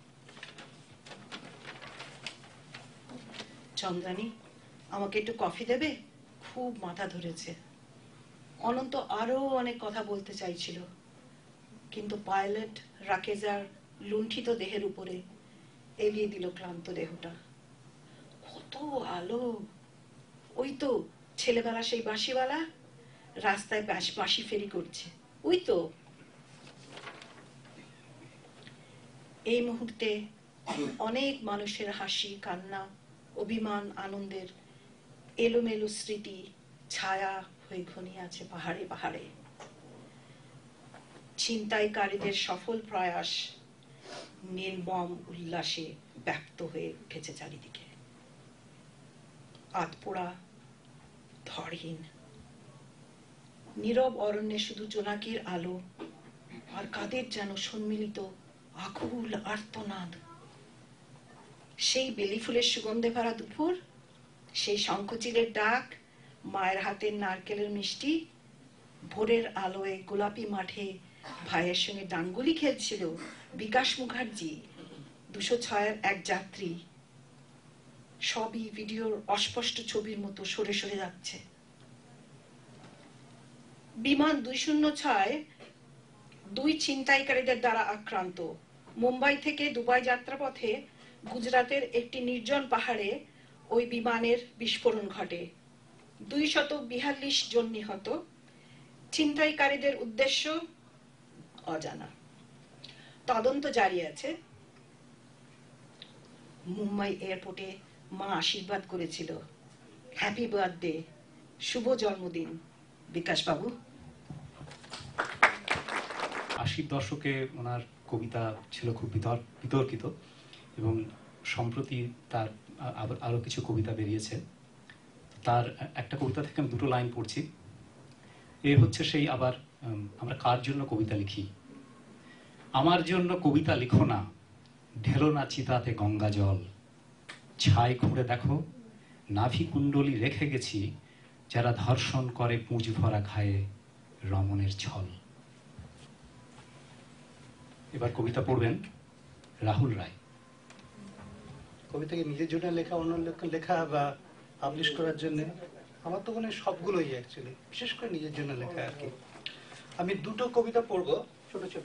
চন্দ্রানী, আমাকে একটু কফি দেবে? খুব মাথা ধরেছে। অনন্ত আরো অনেক কথা বলতে চাইছিল, কিন্তু পাইলট রাকেজার লুণ্ঠিত দেহের উপরে এলিয়ে দিল ক্লান্ত দেহটা। কত আলো! ওই তো ছেলেবেলা সেই বাঁশিওয়ালা রাস্তায় বাঁশি ফেরি করছে, ওই তো। এই মুহূর্তে অনেক মানুষের হাসি, কান্না, অভিমান, আনন্দের এলোমেলো স্মৃতি ছায়া হয়ে ঘনিয়ে আছে পাহাড়ে পাহাড়ে। ছিনতাইকারীদের সফল প্রয়াস নির্মম উল্লাসে ব্যক্ত হয়ে উঠেছে চারিদিকে। আতপোড়া, ধরহীন নীরব অরণ্যে শুধু জোনাকির আলো আর কাদের যেন সম্মিলিত আকুল আর্তনাদ। সেই বেলি ফুলের সুগন্ধে ভরা দুপুর, সেই শঙ্খচিলের ডাক, মায়ের হাতের নারকেলের মিষ্টি, ভোরের আলোয় গোলাপি মাঠে ভাইয়ের সঙ্গে ডাঙ্গুলি খেলছিল বিকাশ মুখার্জি, 206-এর এক যাত্রী। সবই ভিডিওর অস্পষ্ট ছবির মতো সরে সরে যাচ্ছে। বিমান 206 দুই ছিনতাইকারীদের দ্বারা আক্রান্ত। মুম্বাই থেকে দুবাই যাত্রাপথে গুজরাটের একটি নির্জন পাহাড়ে ওই বিমানের বিস্ফোরণ ঘটে। 242 জন নিহত। ছিনতাইকারীদের উদ্দেশ্য অজানা, তদন্ত জারি আছে। মুম্বাই এয়ারপোর্টে মা আশীর্বাদ করেছিল, হ্যাপি বার্থডে, শুভ জন্মদিন বিকাশ বাবু। 80-র দশকে ওনার কবিতা ছিল খুব বিতর্কিত, এবং সম্প্রতি তার আরো কিছু কবিতা বেরিয়েছে। তার একটা কবিতা থেকে আমি দুটো লাইন পড়ছি। এ হচ্ছে সেই আবার আমরা কার জন্য কবিতা লিখি। আমার জন্য কবিতা লিখো না, ঢেলো না চিতাতে গঙ্গা জল, ছাই খুঁড়ে দেখো নাভি কুণ্ডলী রেখে গেছি, যারা ধর্ষণ করে পুঁজ ভরা ঘায়ে রমণের ছল। এবার কবিতা পড়বেন রাহুল রায়। কবিতা কি নিজের জন্য লেখা, অন্য লেখা বা পাবলিশ করার জন্য? আমার তো মনে হয় সবগুলোই অ্যাকচুয়ালি, বিশেষ করে নিজের জন্য লেখা আর কি। আমি দুটো কবিতা পড়বো, ছোট ছোট।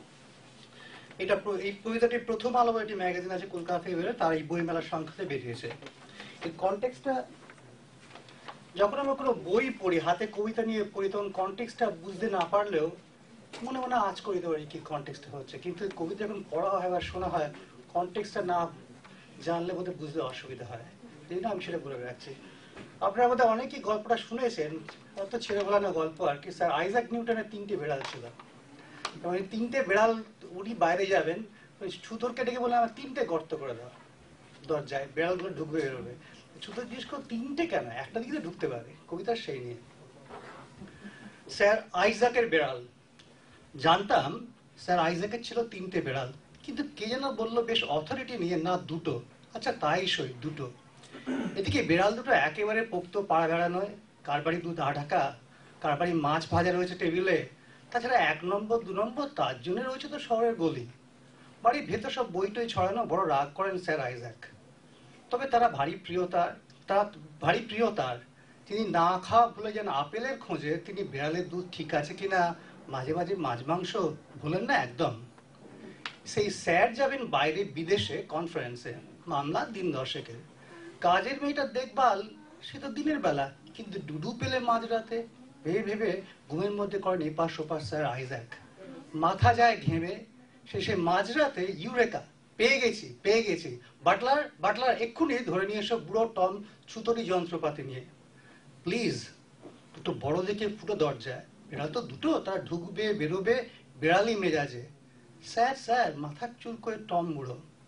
এই কবিতাটি প্রথম আলো একটি ম্যাগাজিন আছে কলকাতা থেকে বেরোয়, তার এই বইমেলার সংখ্যাতে বেরিয়েছে। এই কনটেক্সটটা যখন আমরা কোনো বই পড়ি, হাতে কবিতা নিয়ে পড়ি, তখন কনটেক্সটটা বুঝতে না পারলেও মনে মনে আজ করে দিতে পারি কি কনটেক্সটটা হচ্ছে। কিন্তু কবিতা যখন পড়া হয় বা শোনা হয়, কনটেক্সটটা না জানলে বোধহয় বুঝতে অসুবিধা হয়। এই জন্য আমি সেটা বলে রাখছি। আপনারা বোধহয় অনেকেই গল্পটা শুনেছেন, অত ছেলেবেলানো গল্প আর কি। স্যার আইজাক নিউটনের 3টে বেড়াল ছিল, এবং এই 3টে বেড়াল, উনি বাইরে যাবেন, ওই ছুতরকে ডেকে বলে আমার 3টে গর্ত করে দেওয়া দরজায়, বেড়ালগুলো ঢুকবে বেরোবে। ছুতর জিজ্ঞেস করো 3টে কেন, একটা দিকে ঢুকতে পারে। কবিতার সেই নিয়ে। স্যার আইজাকের বেড়াল। জানতাম স্যার আইজাকের ছিল 3টে বেড়াল, কিন্তু কে যেন বললো বেশ অথরিটি নিয়ে, না 2টো। আচ্ছা তাই সই, 2টো। এদিকে বেড়াল দুটো একেবারে পোক্ত পাড়া বেড়া নয়, কার বাড়ি দুধ ঢাকা, কার বাড়ি মাছ ভাজা রয়েছে টেবিলে। তাছাড়া 1 নম্বর 2 নম্বর তার জন্য রয়েছে তো শহরের গলি। বাড়ির ভেতর সব বই টই ছড়ানো, বড় রাগ করেন স্যার আইজাক। তবে তারা ভারী প্রিয় তার। তিনি না খাওয়া ভুলে যান আপেলের খোঁজে, তিনি বেড়ালের দুধ ঠিক আছে কিনা মাঝে মাঝে মাছ মাংস ভুলেন না একদম। সেই স্যার যাবেন বাইরে বিদেশে কনফারেন্সে, মামলা দিন 10-এর। কাজের মেয়েটার দেখভাল সে তো দিনের বেলা, কিন্তু ডুডু পেলে মাঝরাতে। ভেবে ভেবে ঘুমের মধ্যে করেন এপাশ ওপাশ স্যার আইজাক। মাথা যায় ঘেমে, শেষে মাঝরাতে ইউরেকা, পেয়ে গেছি। বাটলার এক্ষুনি ধরে নিয়ে এসব বুড়ো টম ছুতরি যন্ত্রপাতি নিয়ে। প্লিজ দুটো বড় দেখে ফুটো দরজায়, বেড়াল তো 2টো, তারা ঢুকবে বেরোবে বেড়ালি মেজাজে। স্যার মাথা চুল করে টম বুড়ো।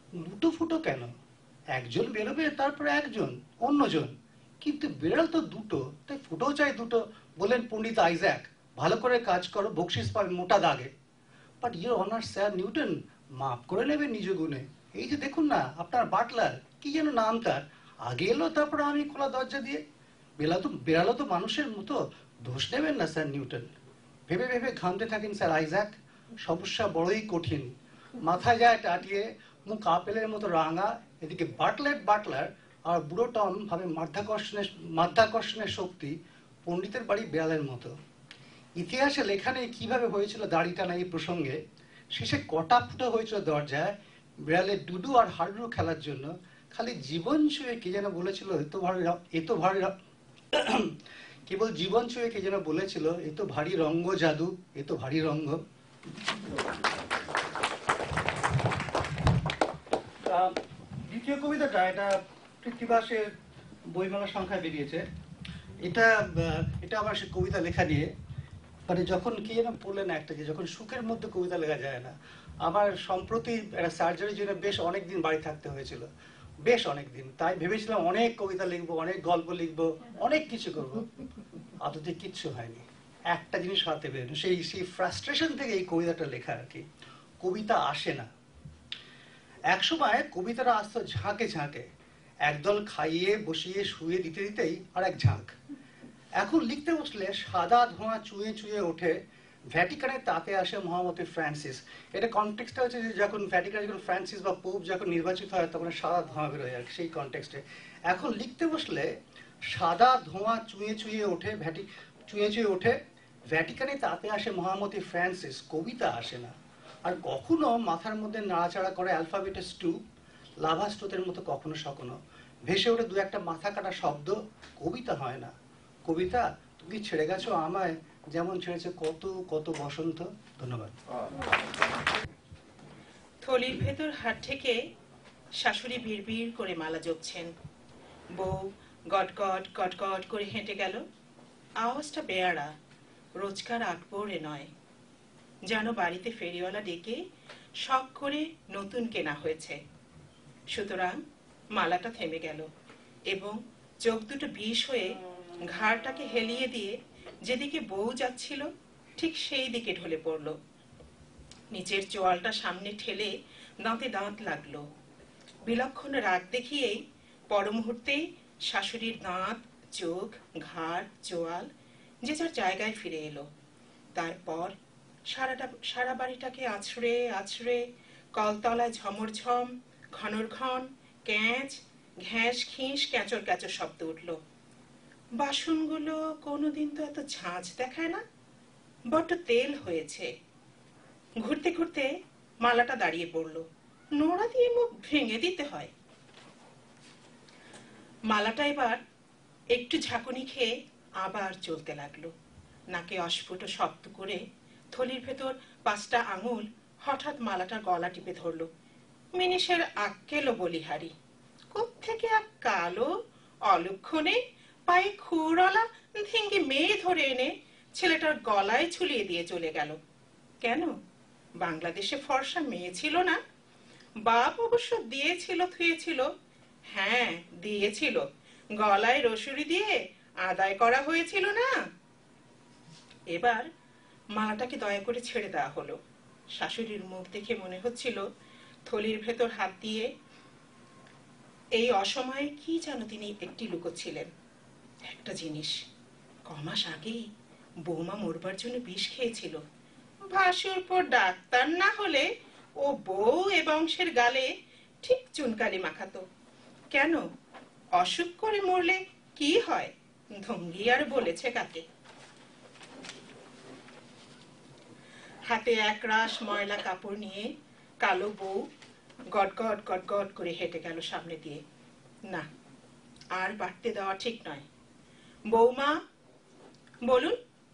লুটো ফুটো কেন? একজন বেরোবে, তারপরে একজন, অন্যজন, কিন্তু বেড়াল তো দুটো, তাই ফুটো চাই দুটো। বললেন পণ্ডিত আইজ্যাক, ভালো করে কাজ করো, বকশিস পাবে মোটা দাগে। But your honour sir Newton, মাফ করে নেবেন নিজ গুণে। এই যে দেখুন না, আপনার বাটলার, কি যেন নাম তার, আগে এলো, তারপরে আমি খোলা দরজা দিয়ে। বেড়ালো তো মানুষের মতো, দোষ নেবেন না স্যার নিউটন। ভেবে ভেবে ঘামতে থাকেন স্যার আইজ্যাক, সমস্যা বড়ই কঠিন। মাথায় যায় টাটিয়ে, মুখ আপেলের মতো রাঙা। এদিকে বাটলার আর বুড়ো টম ভাবে মাধ্যাকর্ষণের শক্তি পণ্ডিতের বাড়ি বেড়ালের মতো। ইতিহাসে লেখা নেই কিভাবে হয়েছিল দাড়ি টানা এই প্রসঙ্গে। শেষে কটা ফুটো হয়েছিল দরজায় বিড়ালের ডুডু আর হাডুডু খেলার জন্য। খালি জীবন ছুঁয়ে কে যেন বলেছিল কেবল জীবন ছুঁয়ে কে যেন বলেছিল, এ তো ভারী রঙ্গ জাদু, এ তো ভারী রঙ্গ। দ্বিতীয় কবিতাটা, এটা কৃত্তিবাসের বইমেলার সংখ্যায় বেরিয়েছে। এটা আবার সে কবিতা লেখা নিয়ে, মানে যখন কি যেন বললেন একটা, যে যখন সুখের মধ্যে কবিতা লেখা যায় না। আমার সম্প্রতি একটা সার্জারির জন্য বেশ অনেকদিন বাড়ি থাকতে হয়েছিল, বেশ অনেকদিন। তাই ভেবেছিলাম অনেক কবিতা লিখবো, অনেক গল্প লিখবো, অনেক কিছু করবো। আদতে কিচ্ছু হয়নি, একটা জিনিস হাতে বেরোনো। সেই ফ্রাস্ট্রেশন থেকে এই কবিতাটা লেখা আর কি। কবিতা আসে না। একসময় কবিতারা আসতো ঝাঁকে ঝাঁকে, একদল খাইয়ে বসিয়ে শুয়ে দিতে দিতেই আর এক ঝাঁক। এখন লিখতে বসলে সাদা ধোঁয়া চুয়ে চুয়ে ওঠে ভ্যাটিকানে, তাতে আসে মহামতি ফ্রান্সিস। এটা কনটেক্সটটা হচ্ছে যে যখন ভ্যাটিকানে যখন ফ্রান্সিস বা পোপ যখন নির্বাচিত হয়, তখন সাদা ধোঁয়া বেরোয় আর সেই কনটেক্সটে। এখন লিখতে বসলে সাদা ধোঁয়া চুয়ে চুয়ে ওঠে ভ্যাটিকানে, তাতে আসে মহামতি ফ্রান্সিস। কবিতা আসে না। আর কখনো মাথার মধ্যে নাড়াচাড়া করে অ্যালফাবেটের স্টুপ, লাভা স্রোতের মতো কখনো সখনো ভেসে ওঠে দু একটা মাথা কাটা শব্দ। কবিতা হয় না। কবিতা, তুমি ছেড়ে গেছো আমায়, যেমন ছেড়েছে কত কত বসন্ত। ধন্যবাদ। থলির ভেতর হাত থেকে শাশুড়ি বিড়বিড় করে মালা জপছেন। বউ গটগট গটগট করে হেঁটে গেল। আওয়াজটা বেয়ারা, রোজকার আকবরে নয়, যেন বাড়িতে ফেরিওয়ালা ডেকে শখ করে নতুন কেনা হয়েছে। সুতরাং মালাটা থেমে গেল এবং চোখ দুটো বিষ হয়ে ঘাড়টাকে হেলিয়ে দিয়ে যেদিকে বউ যাচ্ছিল ঠিক সেই দিকে ঢলে পড়ল। নিচের চোয়ালটা সামনে ঠেলে দাঁতে দাঁত লাগলো। বিলক্ষণ রাগ দেখিয়েই পর মুহূর্তেই শাশুড়ির দাঁত, চোখ, ঘাড়, চোয়াল যে যার জায়গায় ফিরে এলো। তারপর সারা বাড়িটাকে আছড়ে আছড়ে কলতলায় ঝমরঝম, ঘনর ঘন, ক্যাঁচ ঘ্যাঁস খিঁস ক্যাঁচর ক্যাঁচর শব্দ উঠল। বাসনগুলো কোনোদিন তো এত ঝাঁঝ দেখায় না, বড্ড তেল হয়েছে। ঘুরতে ঘুরতে মালাটা দাঁড়িয়ে পড়ল। নোড়া দিয়ে মুখ ভেঙে দিতে হয়। মালাটা এবার একটু ঝাঁকুনি খেয়ে আবার চলতে লাগলো। নাকে অস্ফুট শব্দ করে থলির ভেতর 5টা আঙুল হঠাৎ মালাটার গলা টিপে ধরলো। মিনিষের আক্কেল বলিহারি, কোত্থেকে এক কালো অলক্ষণে পায়ে খুরওয়ালা ধিঙ্গি মেয়ে ধরে এনে ছেলেটার গলায় ঝুলিয়ে দিয়ে চলে গেল। কেন, বাংলাদেশে ফর্সা মেয়ে ছিল না? বাপ অবশ্য দিয়েছিল, থুয়েছিল। হ্যাঁ দিয়েছিল, গলায় রসুরি দিয়ে আদায় করা হয়েছিল না। এবার মালাটাকে দয়া করে ছেড়ে দেওয়া হলো। শাশুড়ির মুখ দেখে মনে হচ্ছিল থলির ভেতর হাত দিয়ে এই অসময়ে কি যেন তিনি একটি লুকোচ্ছিলেন। একটা জিনিস, কমাস আগেই বৌমা মরবার জন্য বিষ খেয়েছিল। ভাসুর পর ডাক্তার না হলে ও বউ এ বংশের গালে ঠিক চুনকালি মাখাতো। কেন, অসুখ করে মরলে কি হয়, ধঙ্গি আর বলেছে কাকে। হাতে এক রাশ ময়লা কাপড় নিয়ে কালো বউ গটগট গটগট করে হেঁটে গেল সামনে দিয়ে। না, আর বাড়তে দেওয়া ঠিক নয়। বৌমা, বলুন।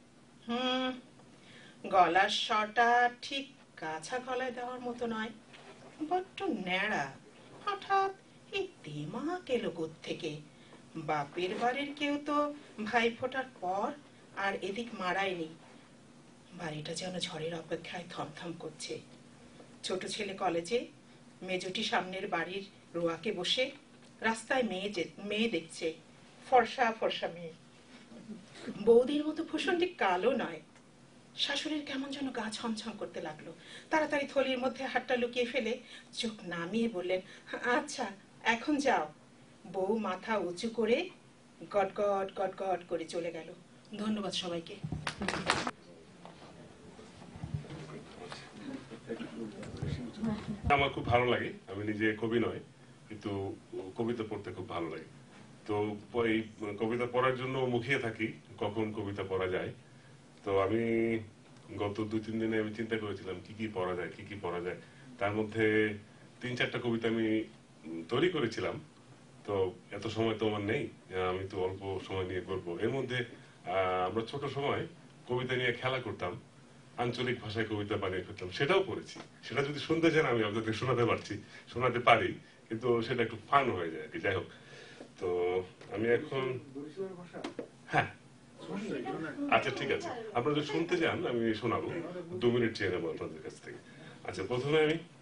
গলার স্বরটা ঠিক কাছা গলায় দেওয়ার মতো নয়, বড্ড ন্যাড়া। হঠাৎ এই দিমাগ এলো কোত্থেকে? বাপের বাড়ির কেউ তো ভাই ফোটার পর আর এদিক মারায়নি। বাড়িটা যেন ঝড়ের অপেক্ষায় থমথম করছে। ছোট ছেলে কলেজে, মেজুটি সামনের বাড়ির রোয়াকে বসে রাস্তায় মেয়ে দেখছে, ফর্সা ফর্সা মেয়ে। বৌদির মতো ভূষণটি কালো নয়। শাশুড়ির কেমন যেন গা ছমছম করতে লাগলো। তাড়াতাড়ি থলির মধ্যে হাতটা লুকিয়ে ফেলে চোখ নামিয়ে বললেন, আচ্ছা এখন যাও। বউ মাথা উঁচু করে গটগট গটগট করে চলে গেল। ধন্যবাদ সবাইকে। আমার খুব ভালো লাগে। আমি নিজে কবি নয়, কিন্তু কবিতা পড়তে খুব ভালো লাগে। তো এই কবিতা পড়ার জন্য মুখিয়ে থাকি কখন কবিতা পড়া যায়। তো আমি গত 2-3 দিনে আমি চিন্তা করেছিলাম কি কি পড়া যায়, কি কি পড়া যায়। তার মধ্যে 3-4টা কবিতা আমি তৈরি করেছিলাম। তো এত সময় তো আমার নেই, আমি তো অল্প সময় নিয়ে করবো। এর মধ্যে আমরা ছোট সময় কবিতা নিয়ে খেলা করতাম, আঞ্চলিক ভাষায় কবিতা বানিয়ে ফেলতাম, সেটাও পড়েছি। সেটা যদি শুনতে চান আমি আপনাদের শোনাতে পারি, কিন্তু সেটা একটু ফান হয়ে যায়। যাই হোক, তো আমি এখন হ্যাঁ আচ্ছা ঠিক আছে, আপনারা যদি শুনতে চান আমি শোনাবো। 2 মিনিট চেয়ে নেবো আপনাদের কাছ থেকে। আচ্ছা, প্রথমে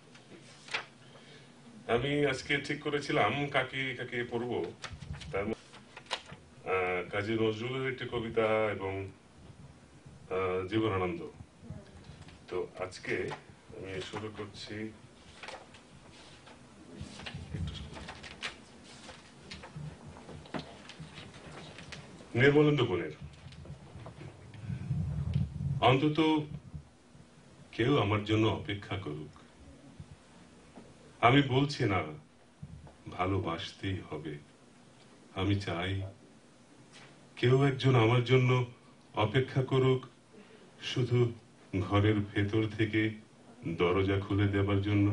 আমি আজকে ঠিক করেছিলাম কাকে কাকে পড়বো। তার কাজী নজরুলের একটি কবিতা এবং জীবনানন্দ। তো আজকে আমি শুরু করছি নির্মলেন্দু গুণের। অন্তত কেউ আমার জন্য অপেক্ষা করুক। আমি বলছি না ভালোবাসতেই হবে, আমি চাই কেউ একজন আমার জন্য অপেক্ষা করুক, শুধু ঘরের ভেতর থেকে দরজা খুলে দেবার জন্য।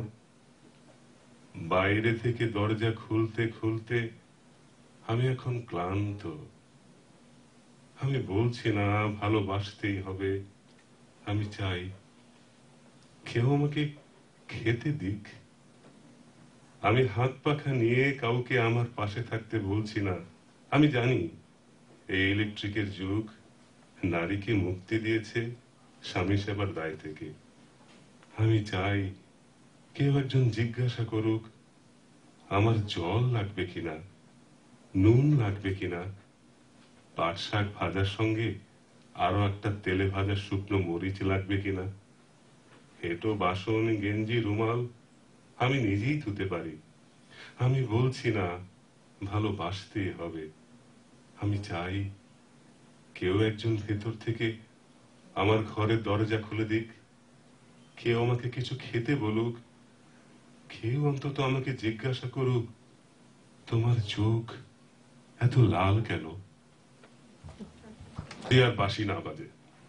বাইরে থেকে দরজা খুলতে খুলতে আমি এখন ক্লান্ত। আমি বলছি না ভালোবাসতেই হবে, আমি চাই কেউ আমাকে খেতে দিক। আমি হাত পাখা নিয়ে কাউকে আমার পাশে থাকতে বলছি না। আমি জানি এই ইলেকট্রিকের যুগ নারীকে মুক্তি দিয়েছে স্বামী সেবার দায় থেকে। আমি চাই কেউ একজন জিজ্ঞাসা করুক আমার জল লাগবে কিনা, নুন লাগবে কিনা, পাট শাক ভাজার সঙ্গে আরো একটা তেলে ভাজা শুকনো মরিচ লাগবে কিনা। হেঁটো বাসন গেঞ্জি রুমাল আমি নিজেই ধুতে পারি। আমি বলছি না ভালোবাসতেই হবে, আমি চাই কেউ একজন ভেতর থেকে আমার ঘরের দরজা খুলে দিক, কেউ আমাকে কিছু খেতে বলুক, কেউ অন্তত আমাকে জিজ্ঞাসা করুক তোমার চোখ এত লাল কেন। আর বাসি না বাজে।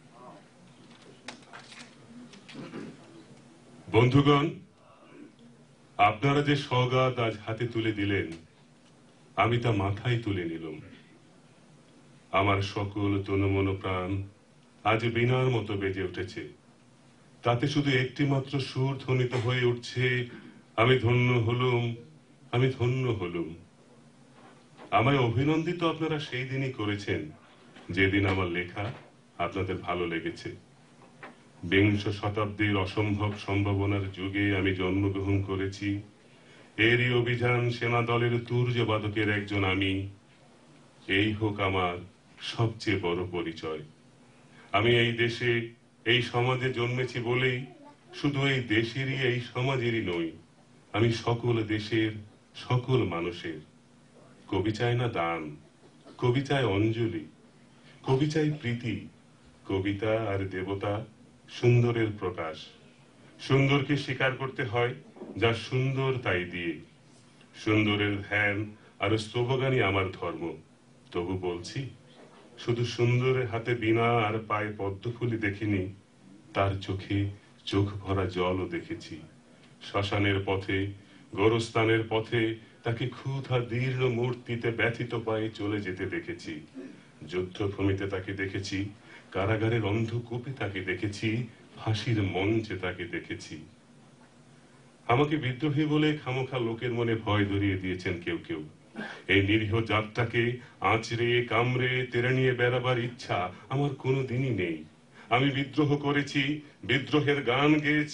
বন্ধুগণ, আপনারা যে সওগাত আজ হাতে তুলে দিলেন আমি তা মাথায় তুলে নিলাম। আমার সকল তনুমন প্রাণ আজ বীণার মতো বেজে উঠেছে। তাতে শুধু একটি মাত্র সুর ধ্বনিত হয়ে উঠছে, আমি ধন্য হলুম, আমি ধন্য হলুম। আমায় অভিনন্দিত আপনারা সেই দিনই করেছেন যেদিন আমার লেখা আপনাদের ভালো লেগেছে। বিংশ শতাব্দীর অসম্ভব সম্ভাবনার যুগে আমি জন্মগ্রহণ করেছি। এরই অভিযান সেনা দলের তুর্যবাদকের একজন আমি। এই হোক আমার সবচেয়ে বড় পরিচয়। আমি এই দেশে এই সমাজে জন্মেছি বলেই শুধু এই দেশেরই এই সমাজেরই নই, আমি সকল দেশের সকল মানুষের। কবি চায় না দান, কবি চায় অঞ্জলি, কবি চায় প্রীতি। কবিতা আর দেবতা সুন্দরের প্রকাশ। সুন্দরকে স্বীকার করতে হয় যা সুন্দর তাই দিয়ে। সুন্দরের ধ্যান আর স্তবগানই আমার ধর্ম। তবু বলছি, শুধু সুন্দরের হাতে বীণা আর পায়ে পদ্মফুলি দেখিনি, তার চোখে চোখ ভরা জলও দেখেছি। শ্মশানের পথে, গোরস্থানের পথে তাকে ক্ষুধা দীর্ণ মূর্তিতে ব্যথিত পায়ে চলে যেতে দেখেছি। যুদ্ধভূমিতে তাকে দেখেছি, কারাগারের অন্ধকূপে তাকে দেখেছি, ফাঁসির মঞ্চে তাকে দেখেছি। আমাকে বিদ্রোহী বলে খামোখা লোকের মনে ভয় ধরিয়ে দিয়েছেন কেউ কেউ। এই নিরীহ জাতটাকে আঁচড়ে কামড়ে তেড়ে নিয়ে বেড়াবার ইচ্ছা আমার কোনো দিনই নেই। আমি বিদ্রোহ করেছি, বিদ্রোহের গান গেয়েছি,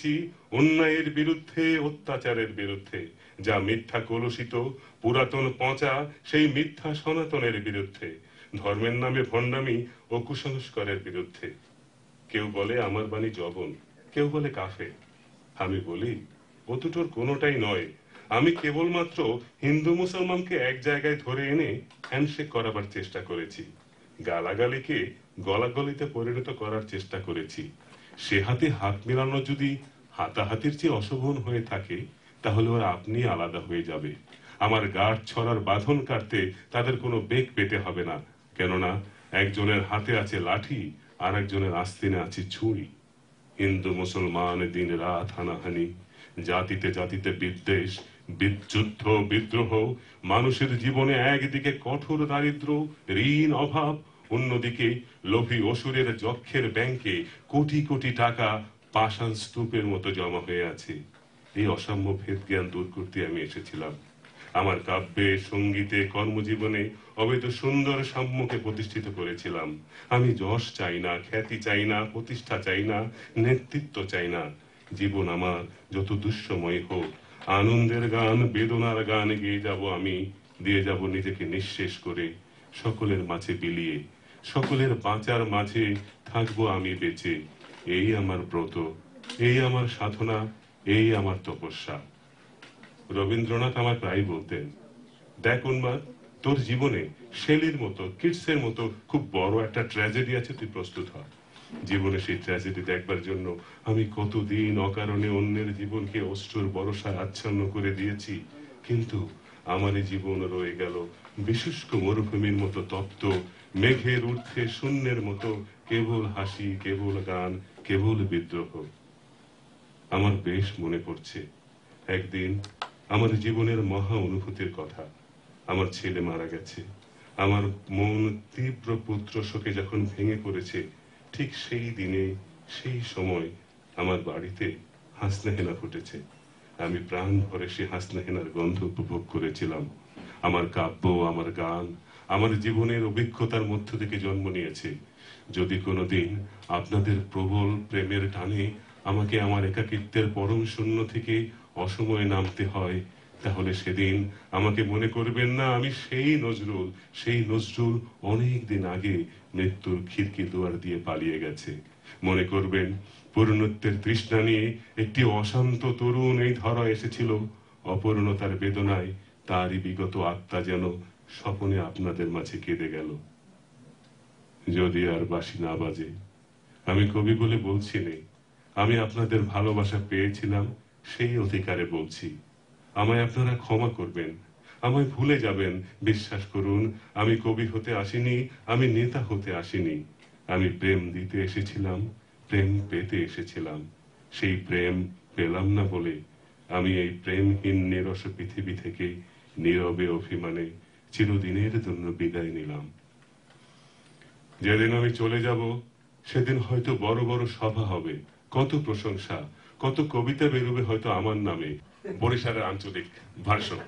অন্যায়ের বিরুদ্ধে, অত্যাচারের বিরুদ্ধে, যা মিথ্যা কলুষিত, পুরাতন পচা, সেই মিথ্যা সনাতনের বিরুদ্ধে, ধর্মের নামে ভণ্ডামি ও কুসংস্কারের বিরুদ্ধে। কেউ বলে আমার বাণী জবন, কেউ বলে কাফে। আমি বলি ও দুটোর কোনোটাই নয়। আমি কেবলমাত্র হিন্দু মুসলমানকে এক জায়গায় ধরে এনে হ্যান্ডশেক করাবার চেষ্টা করেছি, গালাগালিকে গলাগলিতে পরিণত করার চেষ্টা করেছি। সে হাতে হাত মেলানো যদি হাতাহাতির চেয়ে অশোভন হয়ে থাকে, তাহলে ওরা আপনি আলাদা হয়ে যাবে। আমার গাঁট ছড়ার বাঁধন কাটতে তাদের কোনো বেগ পেতে হবে না, কেননা একজনের হাতে আছে লাঠি, আর একজনের আস্তিনে আছে ছুরি। হিন্দু মুসলমান দিন রাত হানাহানি, জাতিতে জাতিতে বিদ্বেষ, যুদ্ধ বিদ্রোহ, মানুষের জীবনে একদিকে কঠোর দারিদ্র, ঋণ, অভাব, অন্যদিকে লোভী অসুরের যক্ষের ব্যাংকে কোটি কোটি টাকা পাষাণ স্তূপের মতো জমা হয়ে আছে। এই অসাম্য ভেদ জ্ঞান দূর করতে আমি এসেছিলাম। আমার কাব্যে, সঙ্গীতে, কর্মজীবনে অবৈধ সুন্দর সাম্যকে প্রতিষ্ঠিত করেছিলাম। আমি যশ চাই না, খ্যাতি চাই না, প্রতিষ্ঠা চাই না, নেতৃত্ব চাই না। জীবন আমার যত দুঃসময় হোক, আনন্দের গান, বেদনার গান গেয়ে যাব আমি, দিয়ে যাব নিজেকে নিঃশেষ করে, সকলের মাঝে বিলিয়ে, সকলের বাঁচার মাঝে থাকবো আমি বেঁচে। এই আমার ব্রত, এই আমার সাধনা, এই আমার তপস্যা। রবীন্দ্রনাথ আমার প্রায় বলতেন, দেখ উন্মাদ, তোর জীবনে শেলির মতো, কিটসের মতো খুব বড় একটা ট্র্যাজেডি আছে, তুই প্রস্তুত হ। জীবনে সেই ট্র্যাজেডি দেখবার জন্য আমি কতদিন অকারণে অন্যের জীবনকে অশ্রুর বরসায় আচ্ছন্ন করে দিয়েছি, কিন্তু আমার এই জীবন রয়ে গেল বিশুষ্ক মরুভূমির মতো তপ্ত, মেঘের ঊর্ধ্বে শূন্যের মতো, কেবল হাসি, কেবল গান, কেবল বিদ্রোহ। আমার বেশ মনে পড়ছে একদিন আমার জীবনের মহা অনুভূতির কথা। আমার ছেলে মারা গেছে, আমার মন তীব্র পুত্র শোকে যখন ভেঙে পড়েছে, ঠিক সেই দিনে, সেই সময় আমার বাড়িতে হাসনাহেনা ফুটেছে। আমি প্রাণ ভরে সে হাসনাহেনার গন্ধ উপভোগ করেছিলাম। আমার কাব্য, আমার গান, আমার জীবনের অভিজ্ঞতার মধ্য থেকে জন্ম নিয়েছে। যদি কোনোদিন আপনাদের প্রবল প্রেমের টানে আমাকে আমার একাকিত্বের পরম শূন্য থেকে অসময়ে নামতে হয়, তাহলে সেদিন আমাকে মনে করবেন না আমি সেই নজরুল অনেক দিন আগে মৃত্যুর খিড়কি দুয়ার দিয়ে পালিয়ে গেছে। মনে করবেন পূর্ণত্বের তৃষ্ণা নিয়ে একটি অশান্ত তরুণ এই ধরা এসেছিল, অপূর্ণতার বেদনায় তারই বিগত আত্মা যেন স্বপনে আপনাদের মাঝে কেঁদে গেল। যদি আর বাঁশি না বাজে, আমি কবি বলে বলছি নেই, আমি আপনাদের ভালোবাসা পেয়েছিলাম, সেই অধিকারে বলছি। আমায় আপনারা ক্ষমা করবেন, আমায় ভুলে যাবেন। বিশ্বাস করুন, আমি কবি হতে আসিনি, আমি নেতা হতে আসিনি। আমি প্রেম দিতে এসেছিলাম, প্রেম পেতে এসেছিলাম। সেই প্রেম পেলাম না বলে আমি এই প্রেমহীন নিরস পৃথিবী থেকে নীরবে অভিমানে চিরদিনের জন্য বিদায় নিলাম। যেদিন আমি চলে যাব, সেদিন হয়তো বড় বড় সভা হবে, কত প্রশংসা, কত কবিতা বেরোবে হয়তো আমার নামে, বরিশালের আঞ্চলিক ভাষণ।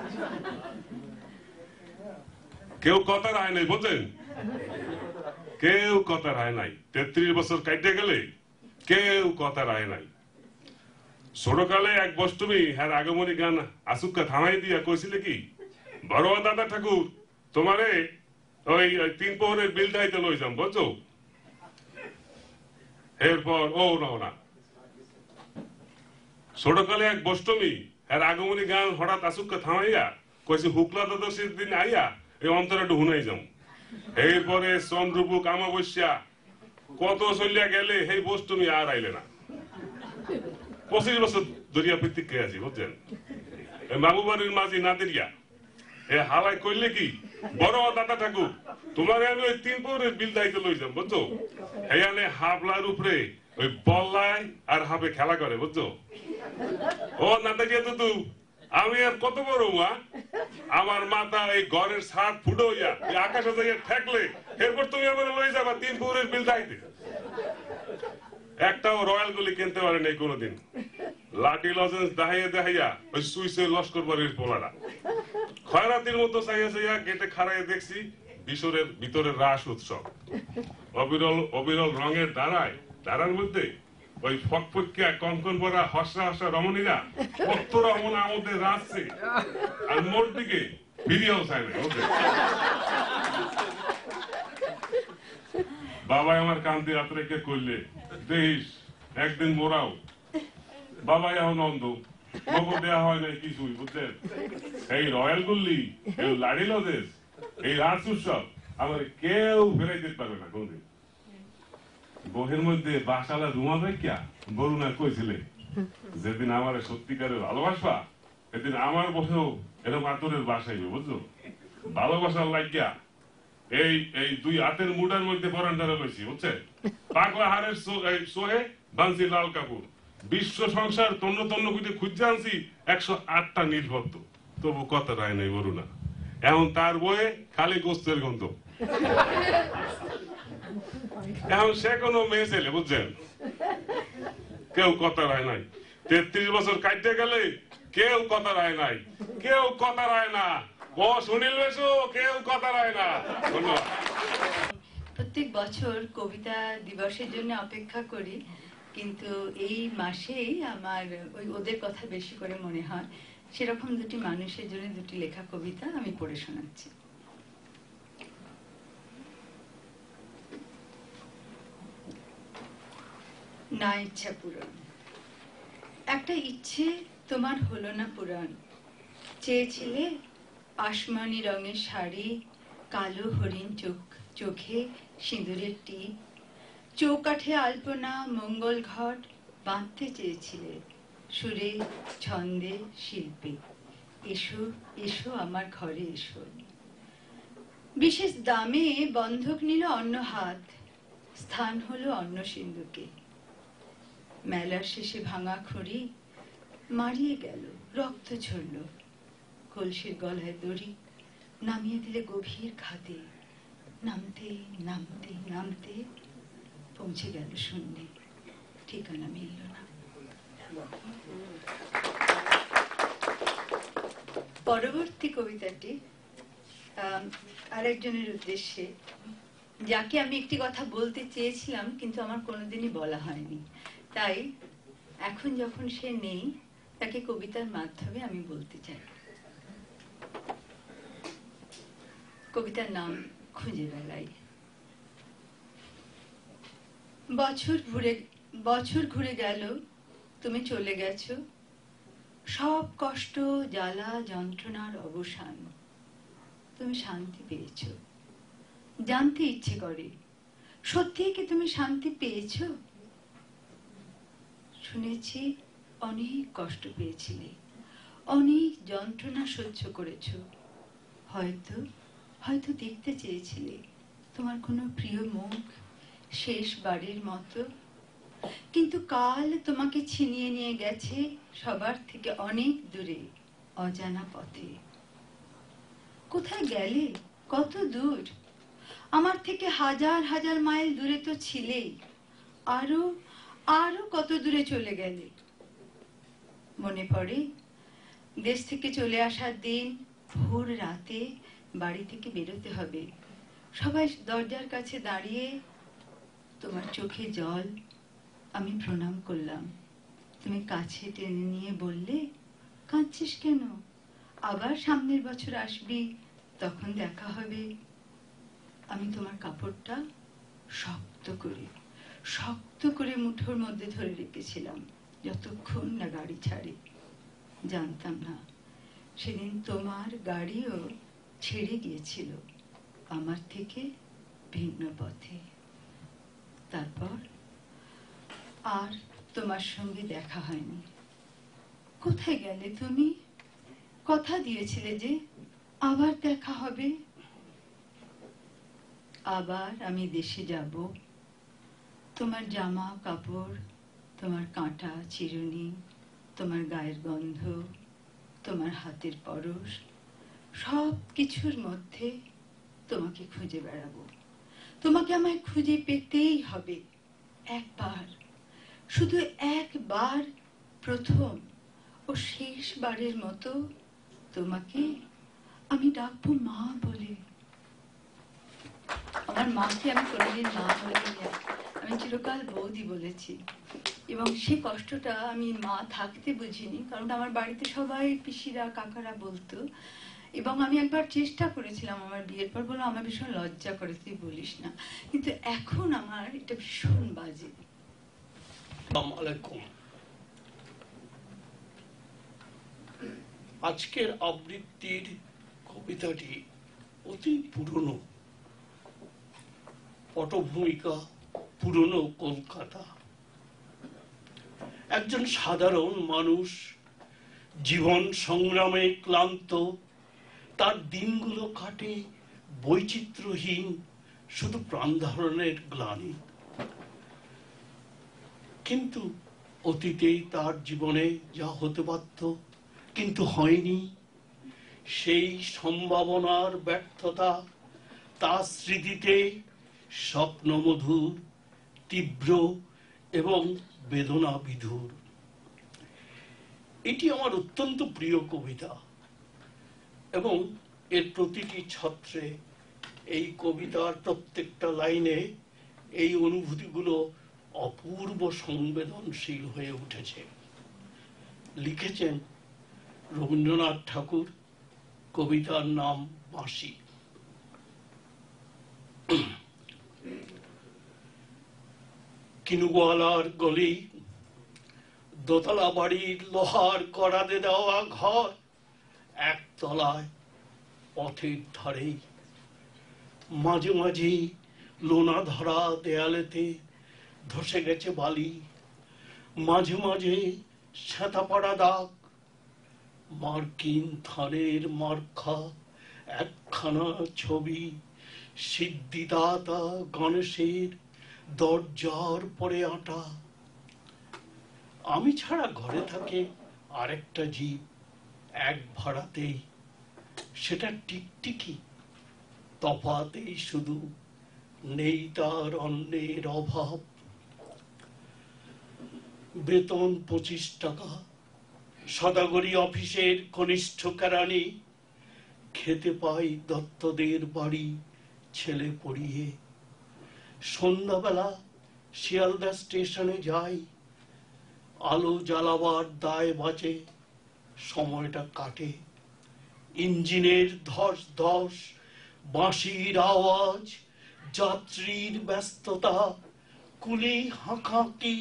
কেউ কথার আয় নাই, বুঝলেন? কেউ কথার আয় নাই। 33 বছর কাটতে গেলে কেউ কথার আয় নাই। ছোটকালে এক বষ্টমী হ্যাঁ আগমনী গান আসুক্কা থামাই দিয়া কইছিলে কি, বড় দাদা ঠাকুর তোমারে ওই 3 প্রহরের বিল দাইতে লই যাম, বুঝছো? এরপর ও না ছোটকালে এক বষ্টমী হ্যাঁ আগমনী গান হঠাৎ আসুক্কা থামাইয়া কইছে হুকলা দ্বাদশীর দিন আইয়া এই অন্তরে একটু হুনাই যাম। এরপরে চন্দ্রপুক আমাবস্যা কত চলিয়া গেলে সেই বষ্টমী আর আইলে না। 25 বছর ধরিয়া প্রতীক্ষায় আছি, বুঝছেন? বাবুবাড়ির মাঝি না দেরিয়া এ হালাই কইলে কি, বড় দাদা ঠাকুর তোমারে আমি ওই 3 প্রহরের বিল দাইতে লই যাম, বুঝছো? হেয়ানে হাবলার উপরে ওই বল্লায় আর হাবে খেলা করে, বুঝছো? ও নাতা গিয়ে তো আমি আর কত বড় মা, আমার মাথা এই ঘরের ছাদ ফুটো হইয়া এই আকাশে যাইয়া ঠেকলে এরপর তুমি আমার লই যাবা 3 প্রহরের বিল দাইতে। একটাও রয়্যাল গুলি কিনতে পারে নাই কোনোদিন। লাঠি লজেন্স দেখাইয়া ওই সুইসের লস্কর বাড়ির পোলারা খয়রাতির মতো চাইয়া গেটে খাড়াইয়া দেখছি বিশরের ভিতরে রাস উৎসব। অবিরল রঙের দাঁড়ার মধ্যে ওই ফকফকিয়া কঙ্কন পরা হসরা হসরা রমণীরা কত রমণ আমাদের রাখছে, আর মোর দিকে ফিরিয়েও চায় না। বাবাই আমার কান্তি রাত রেখে করলে দেখিস একদিন মোরাও। বাবাই এখন অন্ধ, খবর দেওয়া হয় নাই কিছুই, বুঝছেন? এই রয়্যাল গুল্লি, এই লাড়ি লজেস, এই রাজ উৎসব আমার কেউ ফেরাই দিতে পারবে না কোনদিন। বহের মধ্যে বাসালা রুমা দেখিয়া বরুণা কইছিলে, যেদিন আমার সত্যিকারের ভালোবাসবা সেদিন আমার বসেও এরকম আতরের বাসাইবে, বুঝছো? ভালোবাসার লাগিয়া এই এই দুই হাতের মুডার মধ্যে পরান্ডারে লইছি, বুঝছে? পাগলা হারের সোহে বানছি লাল কাপড়, বিশ্ব সংসার তন্ন তন্ন করে খুঁজে আনছি 108টা নির্ভত্ত, তবু কথা রায় নাই বরুণা। এখন তার বয়ে খালি গোস্তের গন্ধ। এখন সে কোনো মেয়ে ছেলে, বুঝছেন? কেউ কথা রায় নাই। 33 বছর কাটতে গেলে কেউ কথা রায় নাই, কেউ কথা রায় না। ও সুনীল বেশু, কেউ কথা রায় না। ধন্যবাদ। প্রত্যেক বছর কবিতা দিবসের জন্য অপেক্ষা করি, কিন্তু এই মাসেই আমার ওদের কথা বেশি করে মনে হয়। সেরকম দুটি মানুষের জন্য দুটি লেখা কবিতা আমি পড়ে শোনাচ্ছি। না ইচ্ছা পূরণ। একটা ইচ্ছে তোমার হলো না পূরণ। চেয়েছিলে আসমানি রঙের শাড়ি, কালো হরিণ চোখে সিঁদুরের টিপ, চৌকাঠে আলপনা মঙ্গল ঘট বাঁধতে চেয়েছিলে সুরে ছন্দে শিল্পে। এসো এসো আমার ঘরে এসো। বিশেষ দামে বন্ধক নিল অন্য হাত, স্থান হলো অন্য সিন্ধুকে। মেলার শেষে ভাঙা খড়ি মারিয়ে গেল, রক্ত ঝরল। কলসির গলায় দড়ি নামিয়ে দিলে গভীর খাদে। নামতে নামতে নামতে পৌঁছে গেল শূন্যে, ঠিকানা মিলল না। পরবর্তী কবিতাটি আরেকজনের উদ্দেশ্যে, যাকে আমি একটি কথা বলতে চেয়েছিলাম কিন্তু আমার কোনোদিনই বলা হয়নি, তাই এখন যখন সে নেই তাকে কবিতার মাধ্যমে আমি বলতে চাই। কবিতার নাম খুঁজে বেড়াই। বছর ঘুরে গেল, তুমি চলে গেছো। সব কষ্ট জ্বালা যন্ত্রণার অবসান, তুমি শান্তি পেয়েছো। জানতে ইচ্ছে করে, সত্যি কি তুমি শান্তি পেয়েছো? শুনেছি অনেক কষ্ট পেয়েছিলে, অনেক যন্ত্রণা সহ্য করেছো। হয়তো হয়তো দেখতে চেয়েছিলে তোমার কোনো প্রিয় মুখ শেষবারের মতো, কিন্তু কাল তোমাকে ছিনিয়ে নিয়ে গেছে সবার থেকে অনেক দূরে, অজানা পথে। কোথায় গেলে? কত দূর? আমার থেকে হাজার হাজার মাইল দূরে তো ছিলেই, আরো আরো কত দূরে চলে গেলে। মনে পড়ে দেশ থেকে চলে আসার দিন, ভোর রাতে বাড়ি থেকে বেরোতে হবে। সবাই দরজার কাছে দাঁড়িয়ে, তোমার চোখে জল। আমি প্রণাম করলাম, তুমি কাছে টেনে নিয়ে বললে, কাঁদছিস কেন? আবার সামনের বছর আসবি, তখন দেখা হবে। আমি তোমার কাপড়টা শক্ত করে মুঠোর মধ্যে ধরে রেখেছিলাম যতক্ষণ না গাড়ি ছাড়ে। জানতাম না সেদিন তোমার গাড়িও ছেড়ে গিয়েছিল আমার থেকে ভিন্ন পথে। তারপর আর তোমার সঙ্গে দেখা হয়নি। কোথায় গেলে তুমি? কথা দিয়েছিলে যে আবার দেখা হবে। আবার আমি দেশে যাব। তোমার জামা কাপড়, তোমার কাঁটা চিরুনি, তোমার গায়ের গন্ধ, তোমার হাতের পরশ, সব কিছুর মধ্যে তোমাকে খুঁজে বেড়াবো। তোমাকে আমায় খুঁজে পেতেই হবে। একবার, শুধু একবার, প্রথম ও শেষবারের মতো তোমাকে আমি ডাকবো মা বলে। আমার মাকে আমি কোনোদিন মা বলিনি, আমি চিরকাল বৌদি বলেছি। এবং সেই কষ্টটা আমি মা থাকতে বুঝিনি, কারণ আমার বাড়িতে সবাই পিসিরা কাকারা বলতো। এবং আমি একবার চেষ্টা করেছিলাম আমার বিয়ের পর, বলো আমার ভীষণ লজ্জা করে, তুই বলিস না, কিন্তু এখন আমার এটা ভীষণ বাজে। আজকের আবৃত্তির কবিতাটি অতি পুরনো, পটভূমিকা পুরনো কলকাতা। একজন সাধারণ মানুষ জীবন সংগ্রামে ক্লান্ত, তার দিনগুলো কাটে বৈচিত্র্যহীন শুধু প্রাণধারণের গ্লানি। কিন্তু অতীতেই তার জীবনে যা হতে পারত কিন্তু হয়নি, সেই সম্ভাবনার ব্যর্থতা তার স্মৃতিতে স্বপ্নমধুর, তীব্র এবং বেদনা বিধুর। এটি আমার অত্যন্ত প্রিয় কবিতা এবং এর প্রতিটি ছত্রে, এই কবিতার প্রত্যেকটা লাইনে এই অনুভূতিগুলো অপূর্ব সংবেদনশীল হয়ে উঠেছে। লিখেছেন রবীন্দ্রনাথ ঠাকুর, কবিতার নাম বাঁশি। কিনুগোয়ালার গলি, দোতলা বাড়ির লোহার করাদে দেওয়া ঘর, একতলায় পথের ধারেই। মাঝে মাঝে লোনা ধরা দেয়ালেতে ধসে গেছে বালি, মাঝে মাঝে ছাতা পড়া দাগ, মার্কিন থানের মার্কা একখানা ছবি, সিদ্ধিদাতা গণেশের দরজার পরে আটা। আমি ছাড়া ঘরে থাকে আরেকটা জীব, এক ভাড়াতেই, সেটা টিকটিকি। তফাতেই শুধু নেই তার অন্যের অভাব। বেতন 25 টাকা, সদাগরি অফিসের কনিষ্ঠ কেরানি, খেতে পাই দত্তদের বাড়ি ছেলে পড়িয়ে। সন্ধ্যাবেলা শিয়ালদা স্টেশনে যাই, আলো জ্বালাবার দায় বাঁচে, সময়টা কাটে। ইঞ্জিনের ধস ধস, বাঁশির আওয়াজ, যাত্রীর ব্যস্ততা, কুলি হাঁকাকি।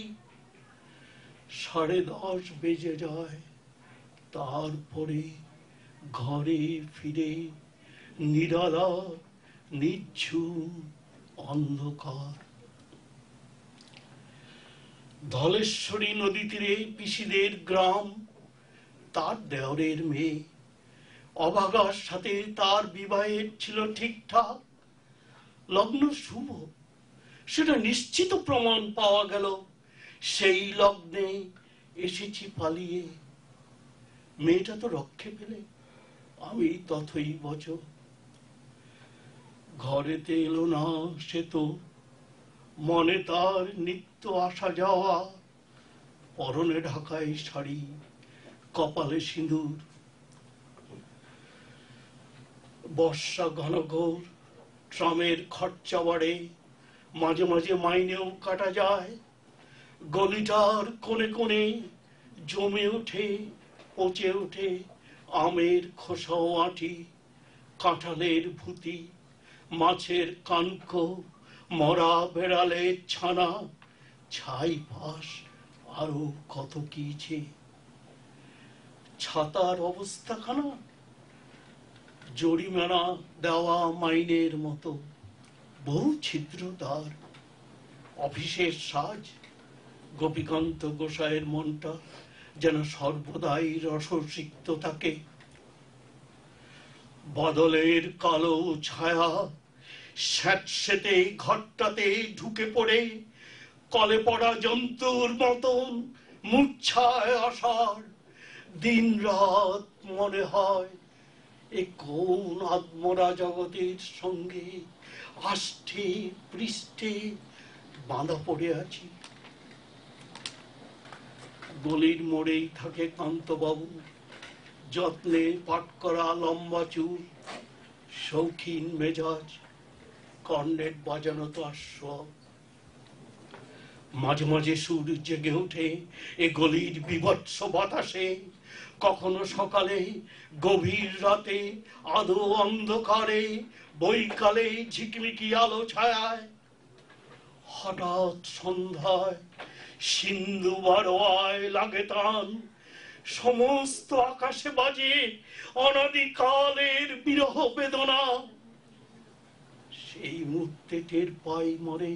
10:30 বেজে যায়, তারপরে ঘরে ফিরে নিরালা নিঝুম অন্ধকার। ধলেশ্বরী নদী তীরে পিসিদের গ্রাম, তার দেওরের মেয়ে। অভাগার সাথে তার বিবাহের ছিল ঠিকঠাক, লগ্ন শুভ, সেটা নিশ্চিত প্রমাণ পাওয়া গেল। সেই লগ্নে এসেছি পালিয়ে, মেয়েটা তো রক্ষে পেলে, আমি তথই বচ। ঘরেতে এলো না সে তো, মনে তার নিত্য আসা যাওয়া, পরনে ঢাকাই শাড়ি, কপালে সিঁদুর। বর্ষা ঘনঘোর, ট্রামের খরচা বাড়ে, মাঝে মাঝে মাইনেও কাটা যায়। গলিটার কোণে কোণে জমে ওঠে, পচে ওঠে আমের খোসা ও আঁটি, কাঁঠালের ভুতি, মাছের কানক, মরা বেড়ালের ছানা, ছাই পাশ, আরো কত কিছে। ছাতার অবস্থাখানা জরিমানা দেওয়া মাইনের মতো, বহু ছিদ্র তার। অফিসের সাজ, গোপীকান্ত গোসাইয়ের মনটা যেন সর্বদাই রসসিক্ত থাকে। বাদলের কালো ছায়া স্যাঁতসেঁতে ঘরটাতে ঢুকে পড়ে, কলে পড়া জন্তুর মতন মূর্ছায় আসার। দিন রাত মনে হয় এ কোন আত্মরা জগতের সঙ্গে আষ্টে পৃষ্ঠে বাঁধা পড়ে আছি। গলির মোড়েই থাকে কান্তবাবু, যত্নে পাট করা লম্বা চুল, শৌখিন মেজাজ, কর্নেট বাজানো তার শখ। মাঝে মাঝে সুর জেগে ওঠে এ গলির বিভৎস বাতাসে, কখনো সকালে, গভীর রাতে, আদো অন্ধকারে, বৈকালে ঝিকমিকি আলো ছায়ায়, হঠাৎ সন্ধ্যায় সিন্ধু বারোয়ায় লাগে টান, সমস্ত আকাশে বাজে অনাদিকালের বিরহ বেদনা। সেই মুহূর্তে টের পাই মরে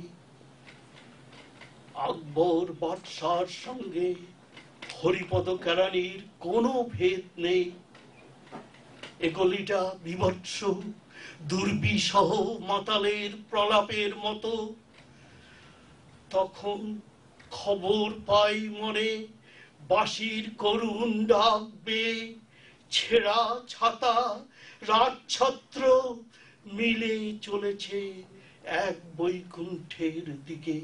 আকবর বাদশার সঙ্গে হরিপদ কেরানির কোনো ভেদ নেই। এ গলিটা বিভৎস দুর্বিসহ মাতালের প্রলাপের মতো। তখন খবর পাই মনে বাঁশির করুণ ডাক বেয়ে, ছেঁড়া ছাতা রাজছত্র মিলে চলেছে এক বৈকুণ্ঠের দিকে।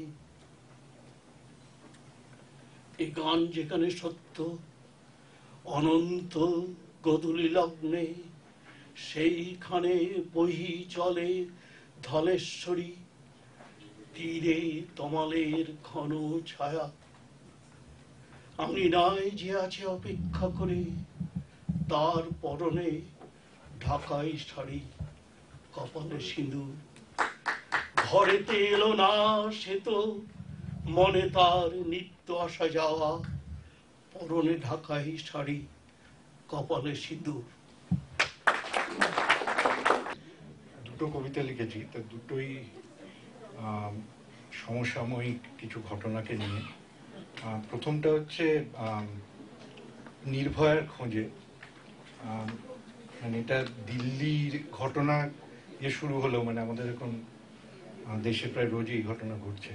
এ গান যেখানে সত্য, অনন্ত গধূলি লগ্নে সেইখানে বহি চলে ধলেশ্বরী, তীরে তমালের ঘন ছায়া। আমি নাই যে আছে অপেক্ষা করে, তার পরনে ঢাকাই শাড়ি, কপালে সিঁদুর। ঘরেতে এলো না সে তো, মনে তার নিত্য আসা যাওয়া, পরনে ঢাকাই শাড়ি, কপালে সিঁদুর। দুটো কবিতা লিখেছি, তা দুটোই সমসাময়িক কিছু ঘটনাকে নিয়ে। প্রথমটা হচ্ছে নির্ভয়ার খোঁজে। মানে এটা দিল্লির ঘটনা যে শুরু হলো, মানে আমাদের এখন দেশে প্রায় রোজই এই ঘটনা ঘটছে।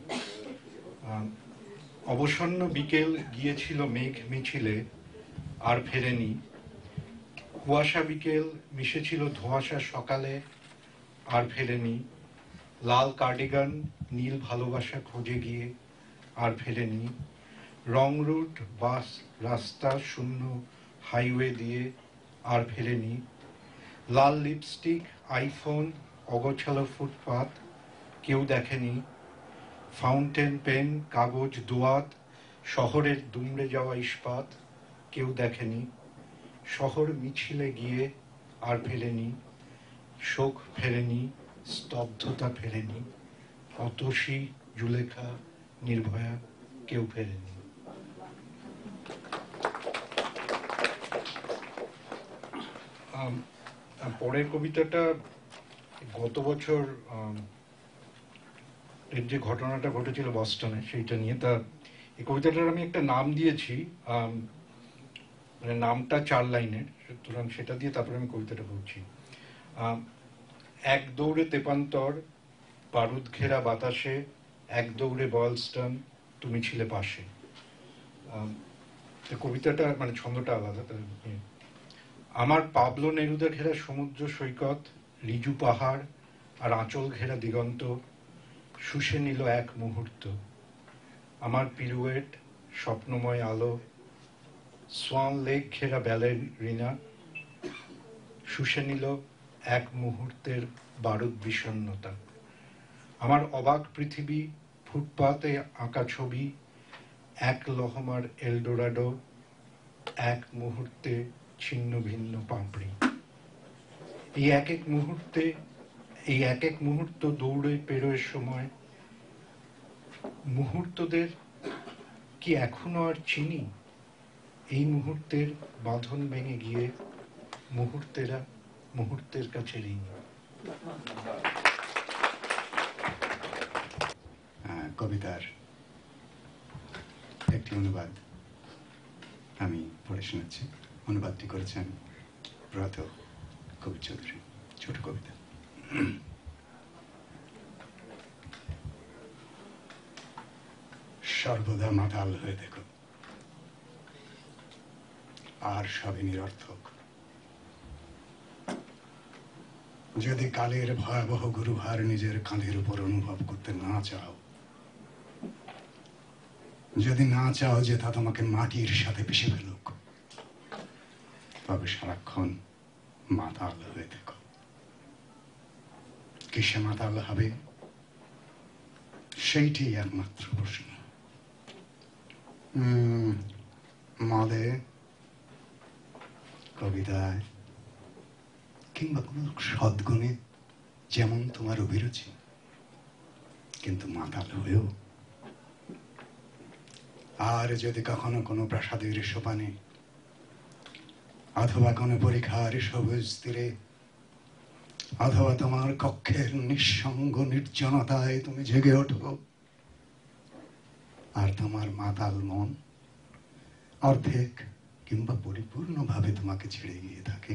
অবসন্ন বিকেল গিয়েছিল মেঘ মিছিলে আর ফেরেনি, কুয়াশা বিকেল মিশেছিল ধোঁয়াশা সকালে আর ফেরেনি, লাল কার্ডিগান নীল ভালোবাসা খোঁজে গিয়ে আর ফেরেনি, রং রুট বাস রাস্তা শূন্য হাইওয়ে দিয়ে আর ফেরেনি, লাল লিপস্টিক আইফোন অগোছালো ফুটপাত কেউ দেখেনি, ফাউন্টেন পেন কাগজ দোয়াত শহরের দুমড়ে যাওয়া ইস্পাত কেউ দেখেনি, শহর মিছিলে গিয়ে আর ফেরেনি, শোক ফেরেনি, স্তব্ধতা ফেরেনি, অতসী জুলেখা নির্ভয়া কেউ ফেরেনি। পরের কবিতাটা গত বছর এর যে ঘটনাটা ঘটেছিল বস্টনে সেইটা নিয়ে। তা এই কবিতাটার আমি একটা নাম দিয়েছি, মানে নামটা 4 লাইনের, সুতরাং সেটা দিয়ে তারপরে আমি কবিতাটা বলছি। এক দৌড়ে তেপান্তর বারুদ ঘেরা বাতাসে, এক দৌড়ে বয়েলস্টন তুমি ছিলে পাশে। কবিতাটা মানে ছন্দটা আলাদা। আমার পাবলো নেরুদা ঘেরা সমুদ্র সৈকত, রিজু পাহাড় আর আঁচল ঘেরা দিগন্ত শুষে নিল এক মুহূর্ত। আমার পিরুয়েট স্বপ্নময় আলো, সোয়ান লেক ঘেরা ব্যালেরিনা শুষে নিল এক মুহূর্তের বারুদ বিষণ্ণতা। আমার অবাক পৃথিবী ফুটপাতে আঁকা ছবি, এক লহমার এলডোরাডো, এক মুহূর্তে ছিন্ন ভিন্ন পাপড়ি। এই এক এক মুহূর্ত দৌড়ে পেরোয় সময়, মুহূর্তদের কি এখনো আর চিনি? এই মুহূর্তের বাঁধন ভেঙে গিয়ে মুহূর্তেরা মুহূর্তের কাছে ঋণী। কবিতার একটি অনুবাদ আমি পড়ে শোনাচ্ছি। অনুবাদটি করেছেন প্রয়াত কবি চৌধুরী। ছোট কবিতা। সর্বদা মাতাল হয়ে দেখো, আর সবই নিরর্থক। যদি কালের ভয়াবহ গুরুভার নিজের কাঁধের উপর অনুভব করতে না চাও, যদি না চাও যে তা তোমাকে মাটির সাথে পিষে ফেলুক, তবে সারাক্ষণ মাতাল হয়ে দেখো। কিসে মাতাল হবে? সেইটি একমাত্র প্রশ্ন। মদে, কবিতায় কিংবা কোনো সদ্গুণে যেমন তোমার অভিরুচি, কিন্তু মাতাল হয়েও আর যদি কখনো কোনো প্রাসাদের সোপানে অথবা কোনো পরীক্ষার সবুজ তীরে অথবা তোমার কক্ষের নিঃসঙ্গ নির্জনতায় তুমি জেগে ওঠো আর তোমার মাতাল মন অর্ধেক কিংবা পরিপূর্ণভাবে তোমাকে ছেড়ে গিয়ে থাকে,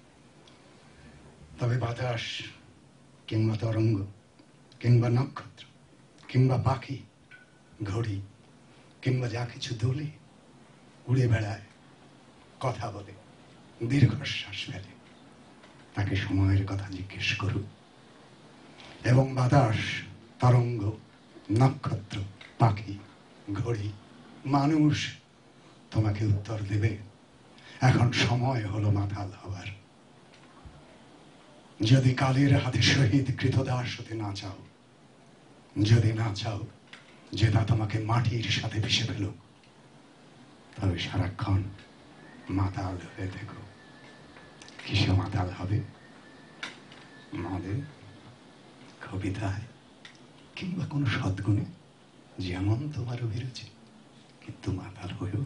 তবে বাতাস কিংবা তরঙ্গ কিংবা নক্ষত্র কিংবা পাখি, ঘড়ি কিংবা যা কিছু দোলে, উড়ে বেড়ায়, কথা বলে, দীর্ঘশ্বাস ফেলে, তাকে সময়ের কথা জিজ্ঞেস করুক এবং বাতাস, তরঙ্গ, নক্ষত্র, পাখি, ঘড়ি, মানুষ তোমাকে উত্তর দেবে, এখন সময় হলো মাতাল হবার। যদি কালের হাতে শহীদ কৃতদাস হতে না চাও, যদি না চাও যে তা তোমাকে মাটির সাথে মিশে ফেল, তবে সারাক্ষণ মাতাল হয়ে থেকো। কিসে মাতাল হবে? মদে, কবিতায় কিংবা কোনো সদ্গুণে যেমন তোমার অভিরুচি, কিন্তু মাতাল হয়েও।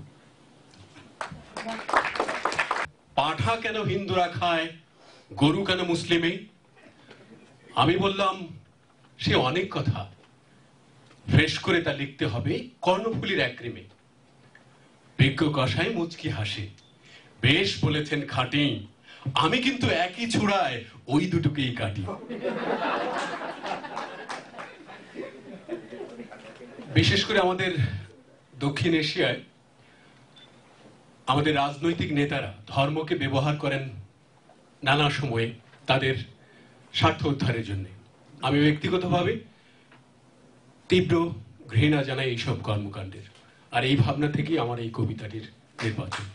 পাঠা কেন হিন্দুরা খায়, গরু কেন মুসলিমে? আমি বললাম সে অনেক কথা, ফ্রেশ করে তা লিখতে হবে কর্ণফুলীর একরিমে। বিজ্ঞ কষাই মুচকি হাসে, বেশ বলেছেন খাঁটি, আমি কিন্তু একই ছুড়ায় ওই দুটোকেই কাটি। বিশেষ করে আমাদের দক্ষিণ এশিয়ায় আমাদের রাজনৈতিক নেতারা ধর্মকে ব্যবহার করেন নানা সময়ে তাদের স্বার্থ উদ্ধারের জন্য। আমি ব্যক্তিগতভাবে তীব্র ঘৃণা জানাই এইসব কর্মকাণ্ডের, আর এই ভাবনা থেকেই আমার এই কবিতাটির নির্বাচন।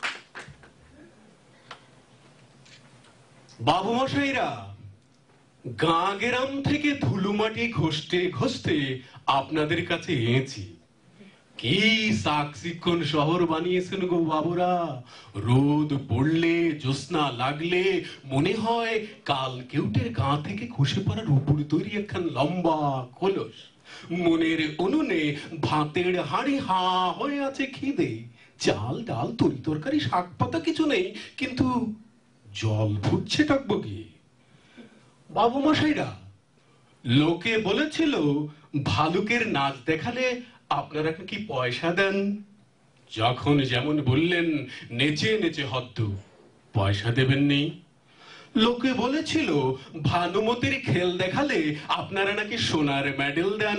বাবু মশাইরা, গাঁ গেরাম থেকে ধুলোমাটি ঘষতে ঘষতে আপনাদের কাছে এনেছি। কি সাকসিক্ষণ শহর বানিয়েছেন গো বাবুরা! রোদ পড়লে, জ্যোৎস্না লাগলে মনে হয় কাল কেউটের গাঁ থেকে খসে পড়ার উপর তৈরি একখান লম্বা কলস। মনের উনুনে ভাতের হাঁড়ি হা হয়ে আছে খিদে, চাল ডাল তরি তরকারি শাক পাতা কিছু নেই, কিন্তু জল ফুটছে টকবগে। বাবু মশাইরা, লোকে বলেছিল ভালুকের নাচ দেখালে আপনারা কি পয়সা দেন? যখন যেমন বললেন নেচে নেচে হদ্দ, পয়সা দেবেননি। লোকে বলেছিল ভানুমতির খেল দেখালে আপনারা নাকি সোনার মেডেল দেন।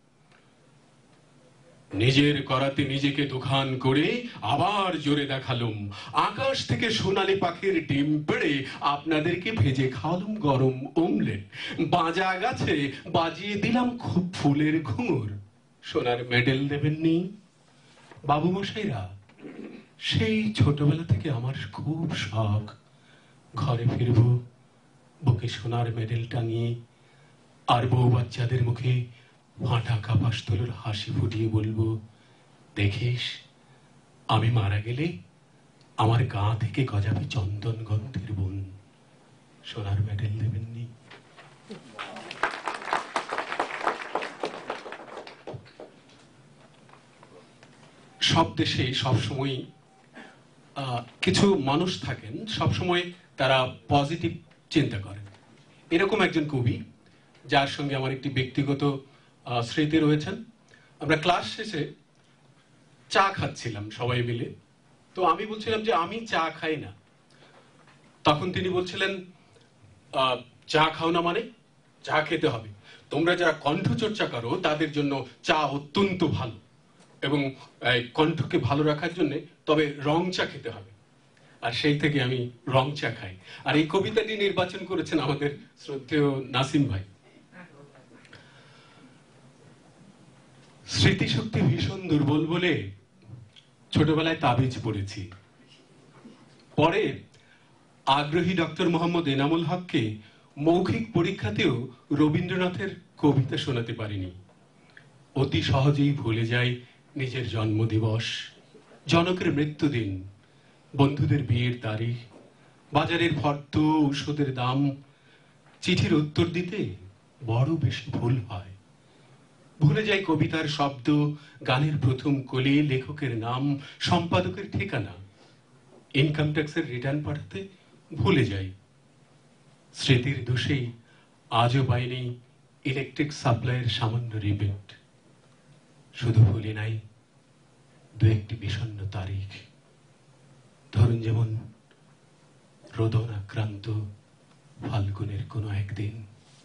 নিজের করাতে নিজেকে দোকান করে আবার জোরে দেখালুম, আকাশ থেকে সোনালী পাখির ডিম পেড়ে আপনাদেরকে ভেজে খাওয়ালুম গরম অমলেট। বাজা গাছে বাজিয়ে দিলাম খুব ফুলের ঘুঙুর, সোনার মেডেল দেবেননি। বাবু মশাইরা, সেই ছোটবেলা থেকে আমার খুব শখ, ঘরে ফিরব বুকে সোনার মেডেল টাঙিয়ে, আর বউ বাচ্চাদের মুখে ফাঁটা কাপাস তোলার হাসি ফুটিয়ে বলবো, দেখিস আমি মারা গেলে আমার গা থেকে গজাবে চন্দন গন্ধের বন, সোনার মেডেল দেবেননি। সব দেশে সবসময় কিছু মানুষ থাকেন, সবসময় তারা পজিটিভ চিন্তা করেন। এরকম একজন কবি যার সঙ্গে আমার একটি ব্যক্তিগত স্মৃতি রয়েছেন। আমরা ক্লাস শেষে চা খাচ্ছিলাম সবাই মিলে, তো আমি বলছিলাম যে আমি চা খাই না। তখন তিনি বলছিলেন, চা খাও না মানে? চা খেতে হবে, তোমরা যারা কণ্ঠচর্চা করো তাদের জন্য চা অত্যন্ত ভালো, এবং কণ্ঠকে ভালো রাখার জন্য তবে রং চা খেতে হবে। আর সেই থেকে আমি রং চা খাই। আর এই কবিতাটি নির্বাচন করেছেন আমাদের শ্রদ্ধেয় নাসিম ভাই। স্মৃতিশক্তি ভীষণ দুর্বল বলে ছোটবেলায় তাবিজ পড়েছি। পরে আগ্রহী ডক্টর মোহাম্মদ এনামুল হককে মৌখিক পরীক্ষাতেও রবীন্দ্রনাথের কবিতা শোনাতে পারিনি। অতি সহজেই ভুলে যায় নিজের জন্মদিবস, জনকের মৃত্যুদিন, বন্ধুদের বিয়ের তারিখ, বাজারের ফর্দ, ঔষধের দাম। চিঠির উত্তর দিতে বড় বেশি ভুল হয়। ভুলে যায় কবিতার শব্দ, গানের প্রথম কলি, লেখকের নাম, সম্পাদকের ঠিকানা। ইনকাম ট্যাক্সের রিটার্ন পাঠাতে ভুলে যাই। স্মৃতির দোষেই আজও পাইনি ইলেকট্রিক সাপ্লাইয়ের সামান্য রিবেট। শুধু ভুলি নাই দু একটি বিষণ্ণ তারিখ। ধরুন যেমন রোদন আক্রান্ত ফাল্গুনের কোনো একদিন।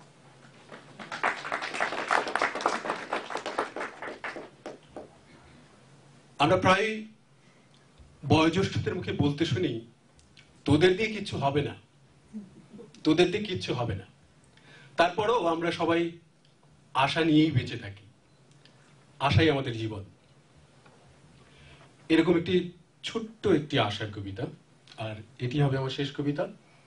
আমরা প্রায় বয়োজ্যেষ্ঠদের মুখে বলতে শুনি, তোদের দিয়ে কিচ্ছু হবে না, তোদের দিয়ে কিচ্ছু হবে না। তারপরেও আমরা সবাই আশা নিয়েই বেঁচে থাকি। আশাই আমাদের জীবন। এরকম একটি ছোট্ট একটি আশার কবিতা, আর এটি হবে আমার শেষ কবিতা।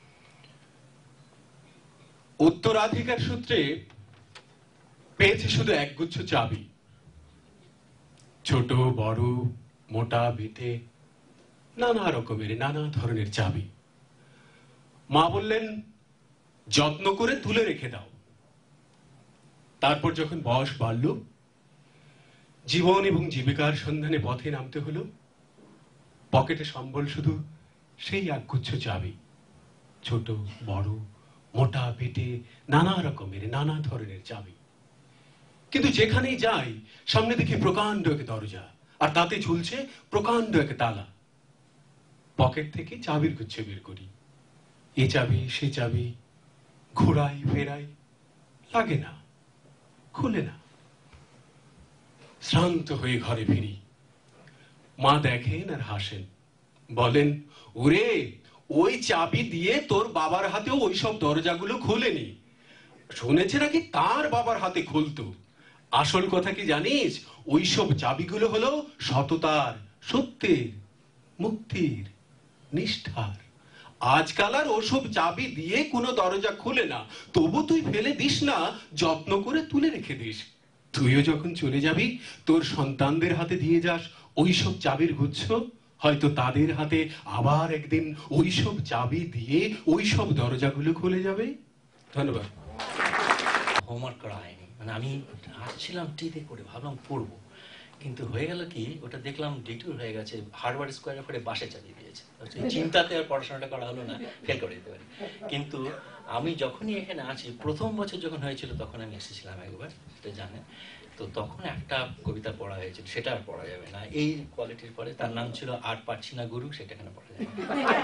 উত্তরাধিকার সূত্রে পেয়েছি শুধু একগুচ্ছ চাবি, ছোট বড় মোটা বেটে নানা রকমের নানা ধরনের চাবি। মা বললেন যত্ন করে তুলে রেখে দাও। তারপর যখন বয়স বাড়ল, জীবন এবং জীবিকার সন্ধানে পথে নামতে হলো, পকেটে সম্বল শুধু সেই একগুচ্ছ চাবি, ছোট বড় মোটা বেটে নানা রকমের নানা ধরনের চাবি। কিন্তু যেখানেই যাই সামনে দেখি প্রকাণ্ড এক দরজা, আর তাতে ঝুলছে প্রকাণ্ড এক তালা। পকেট থেকে চাবির গুচ্ছ বের করি, এ চাবি সে চাবি, ঘোরাই ফেরাই, লাগে না, খুলে না। শ্রান্ত হয়ে ঘরে ফিরি। মা দেখেন আর হাসেন, বলেন ওরে ওই চাবি দিয়ে তোর বাবার হাতেও ওইসব দরজাগুলো খুলেনি। শুনেছে নাকি তার বাবার হাতে খুলতো। আসল কথা কি জানিস, ওইসব চাবিগুলো হলো সততার, সত্যের, মুক্তির, নিষ্ঠার। আজকাল আর ওসব চাবি দিয়ে কোনো দরজা খুলে না, তবু তুই ফেলে দিস না, যত্ন করে তুলে রেখে দিস। তুইও যখন চলে যাবি তোর সন্তানদের হাতে দিয়ে যাস ওইসব চাবির গুচ্ছ, হয়তো তাদের হাতে আবার একদিন ওইসব চাবি দিয়ে ওইসব দরজাগুলো খুলে যাবে। ধন্যবাদ। হোমওয়ার্ক করা হয়নি, মানে আমি আসছিলাম টিতে করে ভাবলাম পড়বো, কিন্তু হয়ে গেল কি ওটা দেখলাম ডিটুর হয়ে গেছে, হারবার স্কোয়ারে করে বাসে চালিয়ে দিয়েছে। চিন্তাতে আর পড়াশোনাটা করা হলো না, ফেল করে দিতে পারি। কিন্তু আমি যখনই এখানে আছি, প্রথম বছর যখন হয়েছিল তখন আমি এসেছিলাম একবার, সেটা জানেন। তো তখন একটা কবিতা পড়া হয়েছিল, সেটা আর পড়া যাবে না এই কোয়ালিটির পরে। তার নাম ছিল আর পারছি না গুরু, সেটা এখানে পড়া যাবে।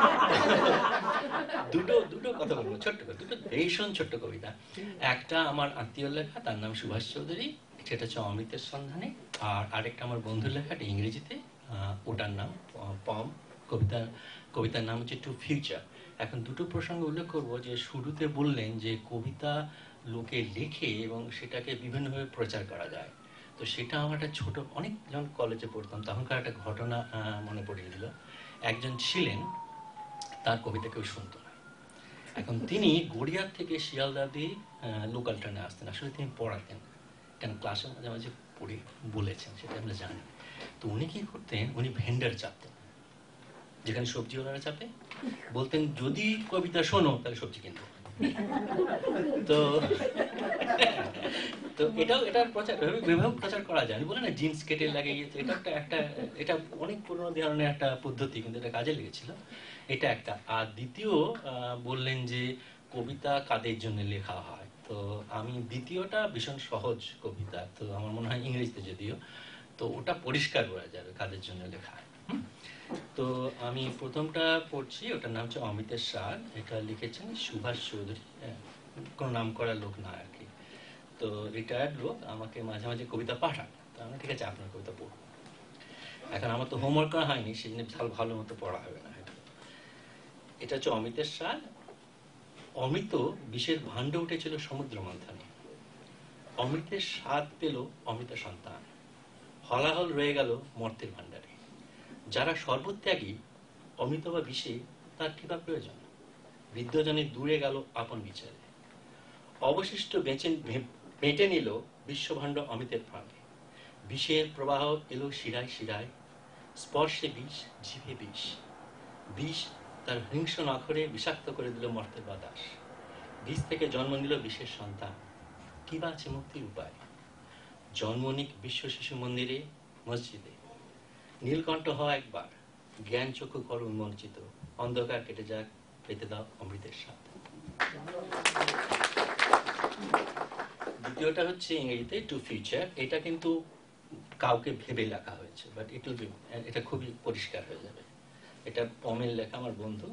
দুটো কথা বলবো, ছোট্ট করে দুটো ভীষণ ছোট্ট কবিতা। একটা আমার আত্মীয় লেখা, তার নাম সুভাষ চৌধুরী, সেটা হচ্ছে অমৃতের সন্ধানে। আর আরেকটা আমার বন্ধুর লেখা, ইংরেজিতে, ওটার নাম পম। কবিতার নাম হচ্ছে টু ফিউচার। এখন দুটো প্রসঙ্গ উল্লেখ করবো। যে শুরুতে বললেন যে কবিতা লোকে লেখে এবং সেটাকে বিভিন্নভাবে প্রচার করা যায়, তো সেটা আমার একটা ছোট, অনেক যখন কলেজে পড়তাম তখনকার একটা ঘটনা মনে পড়িয়ে দিল। একজন ছিলেন, তার কবিতা কেউ শুনতো না। এখন তিনি গড়িয়ার থেকে শিয়ালদা দিয়ে লোকাল ট্রেনে আসতেন। আসলে তিনি পড়াতেন, কেন ক্লাসে মাঝে মাঝে পড়ে বলেছেন, সেটা আমরা জানি। তো উনি কি করতেন, উনি ভেন্ডার চাপতেন, যেখানে সবজিওয়ালারা চাপে। বলতেন যদি কবিতা শোনো তাহলে সবজি কিনবো। তো তো এটার প্রচার এভাবে প্রচার করা যায়। বলে না জিন্স কেটে লাগিয়েছে, এটা একটা এটা অনেক পুরোনো ধরনের একটা পদ্ধতি, কিন্তু এটা কাজে লেগেছিল। এটা একটা। আর দ্বিতীয় বললেন যে কবিতা কাদের জন্য লেখা হয়। তো আমি দ্বিতীয়টা ভীষণ সহজ কবিতা, তো আমার মনে হয় ইংরেজিতে যদিও, তো ওটা পরিষ্কার করা যাবে কাদের জন্য লেখা হয়। তো আমি প্রথমটা পড়ছি, ওটার নাম হচ্ছে অমিতের স্বাদ। এটা লিখেছেন সুভাষ চৌধুরী, কোনো নাম করা লোক না আর কি। তো রিটায়ার্ড লোক, আমাকে মাঝে মাঝে কবিতা পাঠান, তো আমি ঠিক আছে আপনার কবিতা পড়বো। এখন আমার তো হোমওয়ার্ক করা হয়নি, সেদিন ভালো মতো পড়া হবে না। এটা হচ্ছে অমিতের স্বাদ। অমিত বিষের ভাণ্ড উঠেছিল সমুদ্র মন্থনে, অমৃতের স্বাদ পেল অমিত সন্তান, হলাহল রয়ে গেল মর্তের ভাণ্ডারে। যারা সর্বত্যাগী অমিত বা বিষে, তার কি বা প্রয়োজন? বৃদ্ধজনে দূরে গেল আপন বিচারে, অবশিষ্ট বেঁটে নিল বিশ্বভাণ্ড অমিতের প্রাণে। বিষের প্রবাহ এলো শিরায় শিরায়, স্পর্শে বিষ, জিভে বিষ। বিষ তার হিংস্র নখরে বিষাক্ত করে দিল মর্তের বাতাস। বিষ থেকে জন্ম নিল বিষের সন্তান। কি বা আছে মুক্তির উপায়? জন্ম নিক বিশ্ব শিশু মন্দিরে, মসজিদে। নীলকণ্ঠ হওয়া একবার, জ্ঞান চক্ষু কর উন্মোচিত, অন্ধকার কেটে যাক, পেতে দাও অমৃতের স্বাদ। দ্বিতীয়টা হচ্ছে ইংরেজিতে টু ফিউচার। এটা কিন্তু কাউকে ভেবে লেখা হয়েছে, বাট ইট উইল বি, এটা খুবই পরিষ্কার হয়ে যাবে। এটা পমের লেখা, আমার বন্ধু।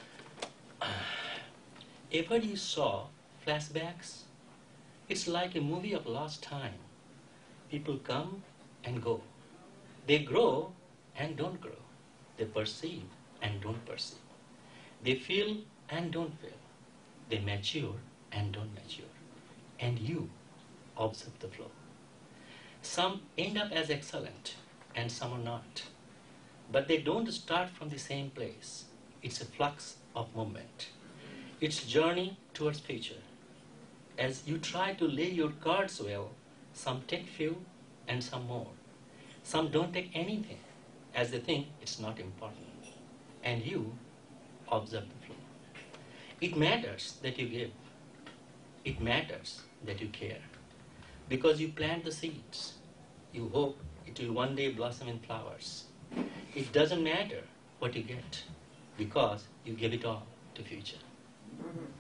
Ever you saw flashbacks? It's like a movie of lost time. People come and go. They grow and don't grow. They perceive and don't perceive. They feel and don't feel. They mature and don't mature. And you observe the flow. Some end up as excellent and some are not. But they don't start from the same place. It's a flux of movement. It's journey towards future. As you try to lay your cards well, some take few and some more. Some don't take anything as they think it's not important. And you observe the flow. It matters that you give. It matters that you care. Because you plant the seeds. You hope it will one day blossom in flowers. It doesn't matter what you get, because you give it all to future.